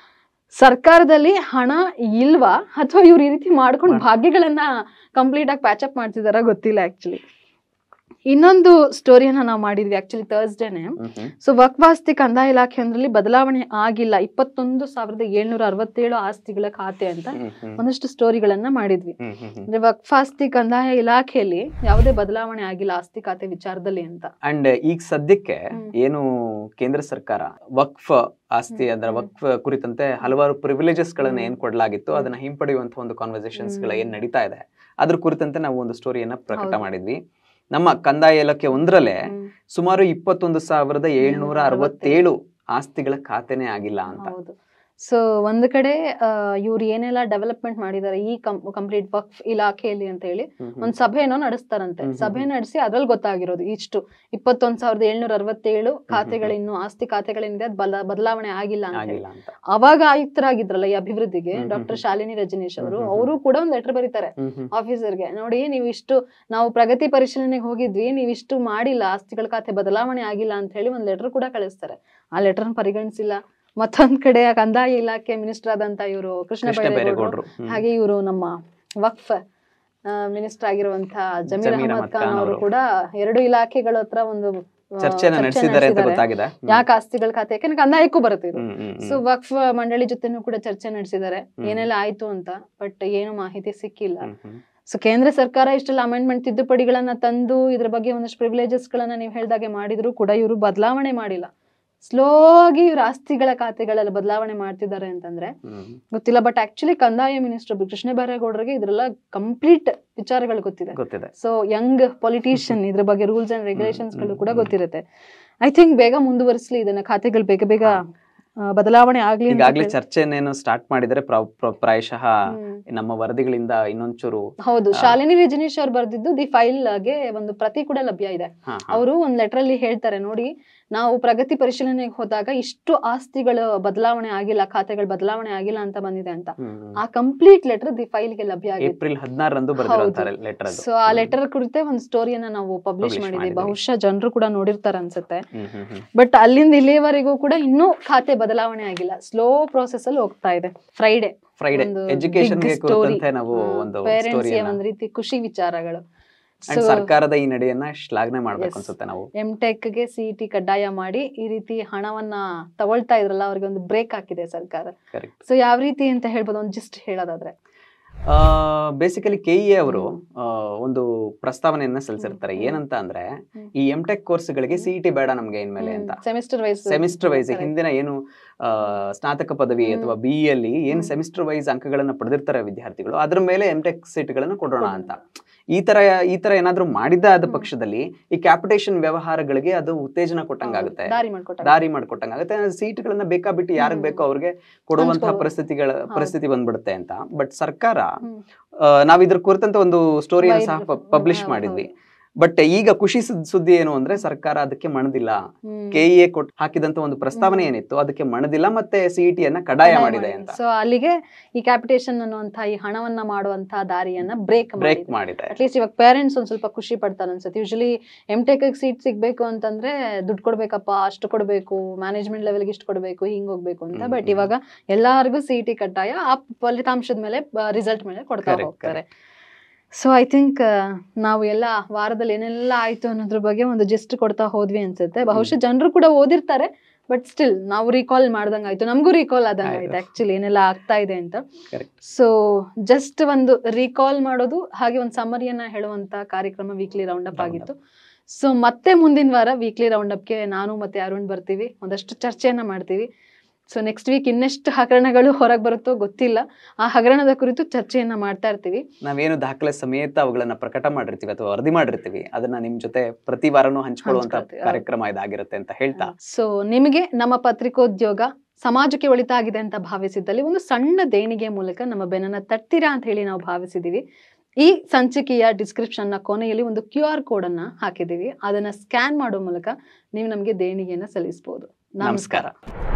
A: ಸರ್ಕಾರದಲ್ಲಿ ಹಣ ಇಲ್ವಾ ಅಥವಾ ಇವ್ರು ಈ ರೀತಿ ಮಾಡ್ಕೊಂಡು ಭಾಗ್ಯಗಳನ್ನ ಕಂಪ್ಲೀಟ್ ಆಗಿ ಪ್ಯಾಚ್ ಅಪ್ ಮಾಡ್ತಿದಾರ ಗೊತ್ತಿಲ್ಲ. ಆಕ್ಚುಲಿ ಇನ್ನೊಂದು ಸ್ಟೋರಿಯನ್ನ ನಾವು ಮಾಡಿದ್ವಿ ಆಕ್ಚುಲಿ ಥರ್ಸ್ಡೇನೆ. ಸೊ ವಕ್ಫಾಸ್ತಿ ಕಂದಾಯ ಇಲಾಖೆ ಒಂದ್ರಲ್ಲಿ ಬದಲಾವಣೆ ಆಗಿಲ್ಲ, ಇಪ್ಪತ್ತೊಂದು ಸಾವಿರದ ಏಳ್ನೂರ ಅರವತ್ತೇಳು ಆಸ್ತಿಗಳ ಖಾತೆ ಅಂತ ಒಂದಷ್ಟು ಸ್ಟೋರಿಗಳನ್ನ ಮಾಡಿದ್ವಿ. ಅಂದ್ರೆ ವಕ್ಫಾಸ್ತಿ ಕಂದಾಯ ಇಲಾಖೆಯಲ್ಲಿ ಯಾವುದೇ ಬದಲಾವಣೆ ಆಗಿಲ್ಲ ಆಸ್ತಿ ಖಾತೆ ವಿಚಾರದಲ್ಲಿ ಅಂತ.
B: ಅಂಡ್ ಈಗ ಸದ್ಯಕ್ಕೆ ಏನು ಕೇಂದ್ರ ಸರ್ಕಾರ ವಕ್ಫ್ ಆಸ್ತಿ ಅಂದ್ರೆ ವಕ್ಫ್ ಕುರಿತಂತೆ ಹಲವಾರು ಪ್ರಿವಿಲೇಜಸ್ ಗಳನ್ನ ಏನ್ ಕೊಡ್ಲಾಗಿತ್ತು ಅದನ್ನ ಹಿಂಪಡೆಯುವಂತ ಒಂದು ಕಾನ್ವರ್ಸೇಷನ್ಸ್ ಗಳ ಏನ್ ನಡೀತಾ ಇದೆ ಅದ್ರ ಕುರಿತಂತೆ ನಾವು ಒಂದು ಸ್ಟೋರಿಯನ್ನ ಪ್ರಕಟ ಮಾಡಿದ್ವಿ. ನಮ್ಮ ಕಂದಾಯ ಇಲಾಖೆ ಒಂದ್ರಲ್ಲೇ ಸುಮಾರು ಇಪ್ಪತ್ತೊಂದು ಸಾವಿರದ ಏಳ್ನೂರ ಅರವತ್ತೇಳು ಆಸ್ತಿಗಳ ಖಾತೆನೇ ಆಗಿಲ್ಲ ಅಂತ.
A: ಸೊ ಒಂದ್ ಕಡೆ ಇವ್ರು ಏನೆಲ್ಲ ಡೆವಲಪ್ಮೆಂಟ್ ಮಾಡಿದ್ದಾರೆ ಈ ಕಂಪ್ಲೀಟ್ ವಕ್ಫ್ ಇಲಾಖೆಯಲ್ಲಿ ಅಂತ ಹೇಳಿ ಒಂದ್ ಸಭೆನೋ ನಡೆಸ್ತಾರಂತೆ. ಸಭೆ ನಡೆಸಿ ಅದ್ರಲ್ಲಿ ಗೊತ್ತಾಗಿರೋದು ಇಷ್ಟು ಇಪ್ಪತ್ತೊಂದ್ ಸಾವಿರದ ಏಳ್ನೂರ ಅರವತ್ತೇಳು ಖಾತೆಗಳಿನ್ನು ಆಸ್ತಿ ಖಾತೆಗಳೇನಿದೆ ಅದ್ ಬಲ ಬದಲಾವಣೆ ಆಗಿಲ್ಲ ಅಂತ ಹೇಳಿ. ಅವಾಗ ಆಯುಕ್ತರಾಗಿದ್ರಲ್ಲ ಈ ಅಭಿವೃದ್ಧಿಗೆ ಡಾಕ್ಟರ್ ಶಾಲಿನಿ ರಜನೀಶ್ ಅವರು, ಅವರು ಕೂಡ ಒಂದ್ ಲೆಟರ್ ಬರೀತಾರೆ ಆಫೀಸರ್ಗೆ, ನೋಡಿ ನೀವು ಇಷ್ಟು ನಾವು ಪ್ರಗತಿ ಪರಿಶೀಲನೆಗೆ ಹೋಗಿದ್ವಿ, ನೀವ್ ಇಷ್ಟು ಮಾಡಿಲ್ಲ, ಆಸ್ತಿಗಳ ಖಾತೆ ಬದಲಾವಣೆ ಆಗಿಲ್ಲ ಅಂತ ಹೇಳಿ ಒಂದ್ ಲೆಟರ್ ಕೂಡ ಕಳಿಸ್ತಾರೆ. ಆ ಲೆಟರ್ ಪರಿಗಣಿಸಿಲ್ಲ. ಮತ್ತೊಂದ್ ಕಡೆ ಕಂದಾಯ ಇಲಾಖೆ ಮಿನಿಸ್ಟರ್ ಆದಂತ ಇವರು ಕೃಷ್ಣ ಬೈರೇಗೌಡರು, ಹಾಗೆ ಇವರು ನಮ್ಮ ವಕ್ಫ್ ಮಿನಿಸ್ಟರ್ ಆಗಿರುವಂತ ಜಮೀರ್ ಅಹಮದ್ ಖಾನ್ ಅವರು ಕೂಡ ಎರಡು ಇಲಾಖೆಗಳ ಹತ್ರ ಒಂದು
B: ಚರ್ಚೆನ ನಡೆಸಿದ್ದಾರೆ ಅಂತ ಗೊತ್ತಾಗಿದೆ.
A: ಯಾಕೆ ಆಸ್ತಿಗಳ ಖಾತೆ, ಯಾಕಂದ್ರೆ ಕಂದಾಯಕ್ಕೂ ಬರುತ್ತೆ ಇದು. ಸೊ ವಕ್ಫ್ ಮಂಡಳಿ ಜೊತೆನೂ ಕೂಡ ಚರ್ಚೆ ನಡೆಸಿದ್ದಾರೆ ಏನೆಲ್ಲ ಆಯ್ತು ಅಂತ, ಬಟ್ ಏನು ಮಾಹಿತಿ ಸಿಕ್ಕಿಲ್ಲ. ಸೊ ಕೇಂದ್ರ ಸರ್ಕಾರ ಇಷ್ಟೆಲ್ಲ ಅಮೆಂಡ್ಮೆಂಟ್ ತಿದ್ದುಪಡಿಗಳನ್ನ ತಂದು ಇದ್ರ ಬಗ್ಗೆ ಒಂದಷ್ಟು ಪ್ರಿವಿಲೇಜಸ್ ಗಳನ್ನ ನೀವು ಹೇಳ್ದಾಗೆ ಮಾಡಿದ್ರು ಕೂಡ ಇವರು ಬದಲಾವಣೆ ಮಾಡಿಲ್ಲ. ಸ್ಲೋ ಆಗಿ ಇವ್ರ ಆಸ್ತಿಗಳ ಖಾತೆಗಳೆಲ್ಲ ಬದಲಾವಣೆ ಮಾಡ್ತಿದ್ದಾರೆ ಅಂತಂದ್ರೆ ಗೊತ್ತಿಲ್ಲ. ಬಟ್ ಆಕ್ಚುಲಿ ಕಂದಾಯ ಮಿನಿಸ್ಟರ್ ಕೃಷ್ಣ ಬೈರೇಗೌಡರಿಗೆ ಇದ್ರೆಲ್ಲ ಕಂಪ್ಲೀಟ್ ವಿಚಾರಗಳು ಗೊತ್ತಿದೆ. ಸೊ ಯಂಗ್ ಪೊಲಿಟಿಷಿಯನ್, ಇದ್ರ ಬಗ್ಗೆ ರೂಲ್ಸ್ ಅಂಡ್ ರೆಗ್ಯುಲೇಷನ್ಸ್ ಗಳು ಕೂಡ ಗೊತ್ತಿರುತ್ತೆ. ಐ ಥಿಂಕ್ ಬೇಗ ಮುಂದುವರಿಸಲಿ ಇದನ್ನ, ಖಾತೆಗಳು ಬೇಗ ಬೇಗ ಬದಲಾವಣೆ ಆಗ್ಲಿ.
B: ಈಗಾಗಲೇ ಚರ್ಚೆನೇನು ಸ್ಟಾರ್ಟ್ ಮಾಡಿದರೆ ಪ್ರಾಯಶಃ ನಮ್ಮ ವರದಿಗಳಿಂದ ಇನ್ನೊಂಚೂರು.
A: ಹೌದು, ಶಾಲಿನಿ ರಜನೀಶ್ ಅವ್ರು ಬರ್ದಿದ್ದು ದಿ ಫೈಲ್ ಗೆ ಒಂದು ಪ್ರತಿ ಕೂಡ ಲಭ್ಯ ಇದೆ. ಅವರು ಒಂದ್ ಲೆಟರ್ ಅಲ್ಲಿ ಹೇಳ್ತಾರೆ, ನೋಡಿ ನಾವು ಪ್ರಗತಿ ಪರಿಶೀಲನೆಗೆ ಹೋದಾಗ ಇಷ್ಟು ಆಸ್ತಿಗಳು ಬದಲಾವಣೆ ಆಗಿಲ್ಲ, ಖಾತೆಗಳು ಬದಲಾವಣೆ ಆಗಿಲ್ಲ ಅಂತ ಬಂದಿದೆ ಅಂತ. ಆ ಕಂಪ್ಲೀಟ್ ಲೆಟರ್ ದಿ ಫೈಲ್ ಗೆ ಲಭ್ಯ ಆಗಿದೆ.
B: ಏಪ್ರಿಲ್ ಹದಿನಾರರಂದು ಬರೆದಿರುತ್ತಾರೆ ಲೆಟರ್.
A: ಸೊ ಆ ಲೆಟರ್ ಕುರಿತೆ ಒಂದು ಸ್ಟೋರಿಯನ್ನ ನಾವು ಪಬ್ಲಿಷ್ ಮಾಡಿದ್ವಿ. ಬಹುಶಃ ಜನರು ಕೂಡ ನೋಡಿರ್ತಾರೆ ಅನ್ಸುತ್ತೆ. ಬಟ್ ಅಲ್ಲಿಂದ ಇಲ್ಲಿವರೆಗೂ ಕೂಡ ಇನ್ನೂ ಖಾತೆ ಬದಲಾವಣೆ ಆಗಿಲ್ಲ, ಸ್ಲೋ ಪ್ರೋಸೆಸ್ ಅಲ್ಲಿ ಹೋಗ್ತಾ ಇದೆ. ಫ್ರೈಡೆ
B: ಫ್ರೈಡೆ ಎಜುಕೇಶನ್ ಗೆ ಕುರಿತಂತೆ ನಾವು ಒಂದು
A: ಪೇರೆಂಟ್ಸ್ ಗೆ ಒಂದ್ ರೀತಿ ಖುಷಿ ವಿಚಾರಗಳು.
B: ಸರ್ಕಾರದ ಈ ನಡೆಯನ್ನ ಶ್ಲಾಘನೆ ಮಾಡ್ಬೇಕು ಅನ್ಸುತ್ತೆ ನಾವು.
A: ಎಂ ಟೆಕ್ ಗೆ ಸಿಇಟಿ ಕಡ್ಡಾಯ ಮಾಡಿ ಈ ರೀತಿ ಹಣವನ್ನ ತಗೊಳ್ತಾ ಇದ್ರಲ್ಲ, ಅವ್ರಿಗೆ ಒಂದು ಬ್ರೇಕ್ ಹಾಕಿದೆ ಸರ್ಕಾರ. ಸೊ ಯಾವ ರೀತಿ ಅಂತ ಹೇಳ್ಬೋದು, ಒಂದು ಜಸ್ಟ್ ಹೇಳೋದಾದ್ರೆ
B: ಬೇಸಿಕಲಿ ಕೆ ಇ ಅವರು ಒಂದು ಪ್ರಸ್ತಾವನೆಯನ್ನ ಸಲ್ಲಿಸಿರ್ತಾರೆ. ಏನಂತ ಅಂದ್ರೆ ಈ ಎಂ ಟೆಕ್ ಕೋರ್ಸ್ ಗಳಿಗೆ ಸಿಇಟಿ ಬೇಡ ನಮ್ಗೆ ಇನ್ಮೇಲೆ ಅಂತ.
A: ಸೆಮಿಸ್ಟರ್ ವೈಸ್
B: ಸೆಮಿಸ್ಟರ್ ವೈಸ್ ಹಿಂದಿನ ಏನು ಸ್ನಾತಕ ಪದವಿ ಅಥವಾ ಬಿ ಇ ಅಲ್ಲಿ ಏನ್ ಸೆಮಿಸ್ಟರ್ ವೈಸ್ ಅಂಕಗಳನ್ನ ಪಡೆದಿರ್ತಾರೆ ವಿದ್ಯಾರ್ಥಿಗಳು, ಅದ್ರ ಮೇಲೆ ಎಂ ಟೆಕ್ ಸೀಟ್ ಗಳನ್ನ ಕೊಡೋಣ ಅಂತ. ಈ ತರ ಈ ತರ ಏನಾದ್ರು ಮಾಡಿದ ಆದ ಪಕ್ಷದಲ್ಲಿ ಈ ಕ್ಯಾಪಿಟೇಷನ್ ವ್ಯವಹಾರಗಳಿಗೆ ಅದು ಉತ್ತೇಜನ ಕೊಟ್ಟಂಗಾಗುತ್ತೆ, ದಾರಿ ಮಾಡ್ಕೊಟ್ಟಂಗಾಗುತ್ತೆ. ಸೀಟ್ ಗಳನ್ನ ಬೇಕಾಬಿಟ್ಟು ಯಾರಿಗ್ ಬೇಕೋ ಅವ್ರಿಗೆ ಕೊಡುವಂತಹ ಪರಿಸ್ಥಿತಿಗಳ ಪರಿಸ್ಥಿತಿ ಬಂದ್ಬಿಡುತ್ತೆ ಅಂತ. ಬಟ್ ಸರ್ಕಾರ ನಾವ್ ಇದ್ರ ಕುರಿತಂತ ಒಂದು ಸ್ಟೋರಿಯನ್ನು ಸಹ ಪಬ್ಲಿಷ್ ಮಾಡಿದ್ವಿ. ಬಟ್ ಈಗ ಖುಷಿ ಸುದ್ದಿ ಏನು ಅಂದ್ರೆ ಸರ್ಕಾರ ಅದಕ್ಕೆ ಮಣದಿಲ್ಲ. ಕೆಇಎ ಕೊಟ್ಟು ಹಾಕಿದಂತ ಒಂದು ಪ್ರಸ್ತಾವನೆ ಏನಿತ್ತು ಅದಕ್ಕೆ ಮಣದಿಲ್ಲ, ಮತ್ತೆ ಸಿಇಟಿ ಅನ್ನ ಕಡ್ಡಾಯ ಮಾಡಿದೆ ಅಂತ.
A: ಸೊ ಅಲ್ಲಿಗೆ ಈ ಕ್ಯಾಪಿಟೇಷನ್ ಅನ್ನುವಂತ ಈ ಹಣವನ್ನ ಮಾಡುವಂತ ದಾರಿಯನ್ನ ಬ್ರೇಕ್
B: ಬ್ರೇಕ್ ಮಾಡಿದೆ.
A: ಅಟ್ಲೀಸ್ಟ್ ಇವಾಗ ಪೇರೆಂಟ್ಸ್ ಒಂದ್ ಸ್ವಲ್ಪ ಖುಷಿ ಪಡ್ತಾರೆ ಅನ್ಸುತ್ತೆ. ಯೂಶಲಿ ಎಂ ಟೆಕ್ ಸೀಟ್ ಸಿಗ್ಬೇಕು ಅಂತಂದ್ರೆ ದುಡ್ಡು ಕೊಡ್ಬೇಕಪ್ಪ, ಅಷ್ಟು ಕೊಡ್ಬೇಕು, ಮ್ಯಾನೇಜ್ಮೆಂಟ್ ಲೆವೆಲ್ಗೆ ಇಷ್ಟು ಕೊಡ್ಬೇಕು, ಹಿಂಗ್ ಹೋಗ್ಬೇಕು ಅಂತ. ಬಟ್ ಇವಾಗ ಎಲ್ಲಾರ್ಗು ಸಿಇಟಿ ಕಡ್ಡಾಯ, ಆ ಫಲಿತಾಂಶದ ಮೇಲೆ ರಿಸಲ್ಟ್ ಮೇಲೆ ಕೊಡ್ತಾ ಹೋಗ್ತಾರೆ. ಸೊ ಐ ಥಿಂಕ್ ನಾವು ಎಲ್ಲ ವಾರದಲ್ಲಿ ಏನೆಲ್ಲ ಆಯ್ತು ಅನ್ನೋದ್ರ ಬಗ್ಗೆ ಒಂದು ಜಸ್ಟ್ ಕೊಡ್ತಾ ಹೋದ್ವಿ ಅನ್ಸುತ್ತೆ. ಬಹುಶಃ ಜನರು ಕೂಡ ಓದಿರ್ತಾರೆ, ಬಟ್ ಸ್ಟಿಲ್ ನಾವು ರೀಕಾಲ್ ಮಾಡ್ದಂಗ ಆಯ್ತು, ನಮಗೂ ರೀಕಾಲ್ ಆದಂಗ ಆಯ್ತು ಆಕ್ಚುಲಿ ಏನೆಲ್ಲ ಆಗ್ತಾ ಇದೆ ಅಂತ. ಸೊ ಜಸ್ಟ್ ಒಂದು ರೀಕಾಲ್ ಮಾಡೋದು, ಹಾಗೆ ಒಂದು ಸಮರಿಯನ್ನ ಹೇಳುವಂತ ಕಾರ್ಯಕ್ರಮ ವೀಕ್ಲಿ ರೌಂಡ್ ಅಪ್ ಆಗಿತ್ತು. ಸೊ ಮತ್ತೆ ಮುಂದಿನ ವಾರ ವೀಕ್ಲಿ ರೌಂಡ್ ಅಪ್ಗೆ ನಾನು ಮತ್ತೆ ಅರುಣ್ ಬರ್ತೀವಿ, ಒಂದಷ್ಟು ಚರ್ಚೆಯನ್ನ ಮಾಡ್ತೀವಿ. ಸೊ ನೆಕ್ಸ್ಟ್ ವೀಕ್ ಇನ್ನೆಷ್ಟು ಹಗರಣಗಳು ಹೊರಗೆ ಬರುತ್ತೋ ಗೊತ್ತಿಲ್ಲ, ಆ ಹಗರಣದ ಕುರಿತು ಚರ್ಚೆಯನ್ನ ಮಾಡ್ತಾ ಇರ್ತೀವಿ.
B: ನಾವೇನು ದಾಖಲೆ ಸಮೇತ ಅವುಗಳನ್ನ ಪ್ರಕಟ ಮಾಡಿರ್ತೀವಿ ಅಥವಾ ವರದಿ ಮಾಡಿರ್ತೀವಿ, ಅದನ್ನ ನಿಮ್ ಜೊತೆ ಪ್ರತಿ ವಾರನೂ ಹಂಚ್ಕೊಳ್ಳುವಂತ ಕಾರ್ಯಕ್ರಮ ಇದಾಗಿರುತ್ತೆ ಅಂತ ಹೇಳ್ತಾ,
A: ಸೊ ನಿಮಗೆ ನಮ್ಮ ಪತ್ರಿಕೋದ್ಯೋಗ ಸಮಾಜಕ್ಕೆ ಒಳಿತಾಗಿದೆ ಅಂತ ಭಾವಿಸಿದ್ದಲ್ಲಿ ಒಂದು ಸಣ್ಣ ದೇಣಿಗೆ ಮೂಲಕ ನಮ್ಮ ಬೆನ್ನನ್ನ ತಟ್ತೀರಾ ಅಂತ ಹೇಳಿ ನಾವು ಭಾವಿಸಿದೀವಿ. ಈ ಸಂಚಿಕೆಯ ಡಿಸ್ಕ್ರಿಪ್ಷನ್ ನ ಕೊನೆಯಲ್ಲಿ ಒಂದು ಕ್ಯೂ ಆರ್ ಕೋಡ್ ಅನ್ನ ಹಾಕಿದೀವಿ. ಅದನ್ನ ಸ್ಕ್ಯಾನ್ ಮಾಡೋ ಮೂಲಕ ನೀವು ನಮಗೆ ದೇಣಿಗೆಯನ್ನ ಸಲ್ಲಿಸಬಹುದು. ನಮಸ್ಕಾರ.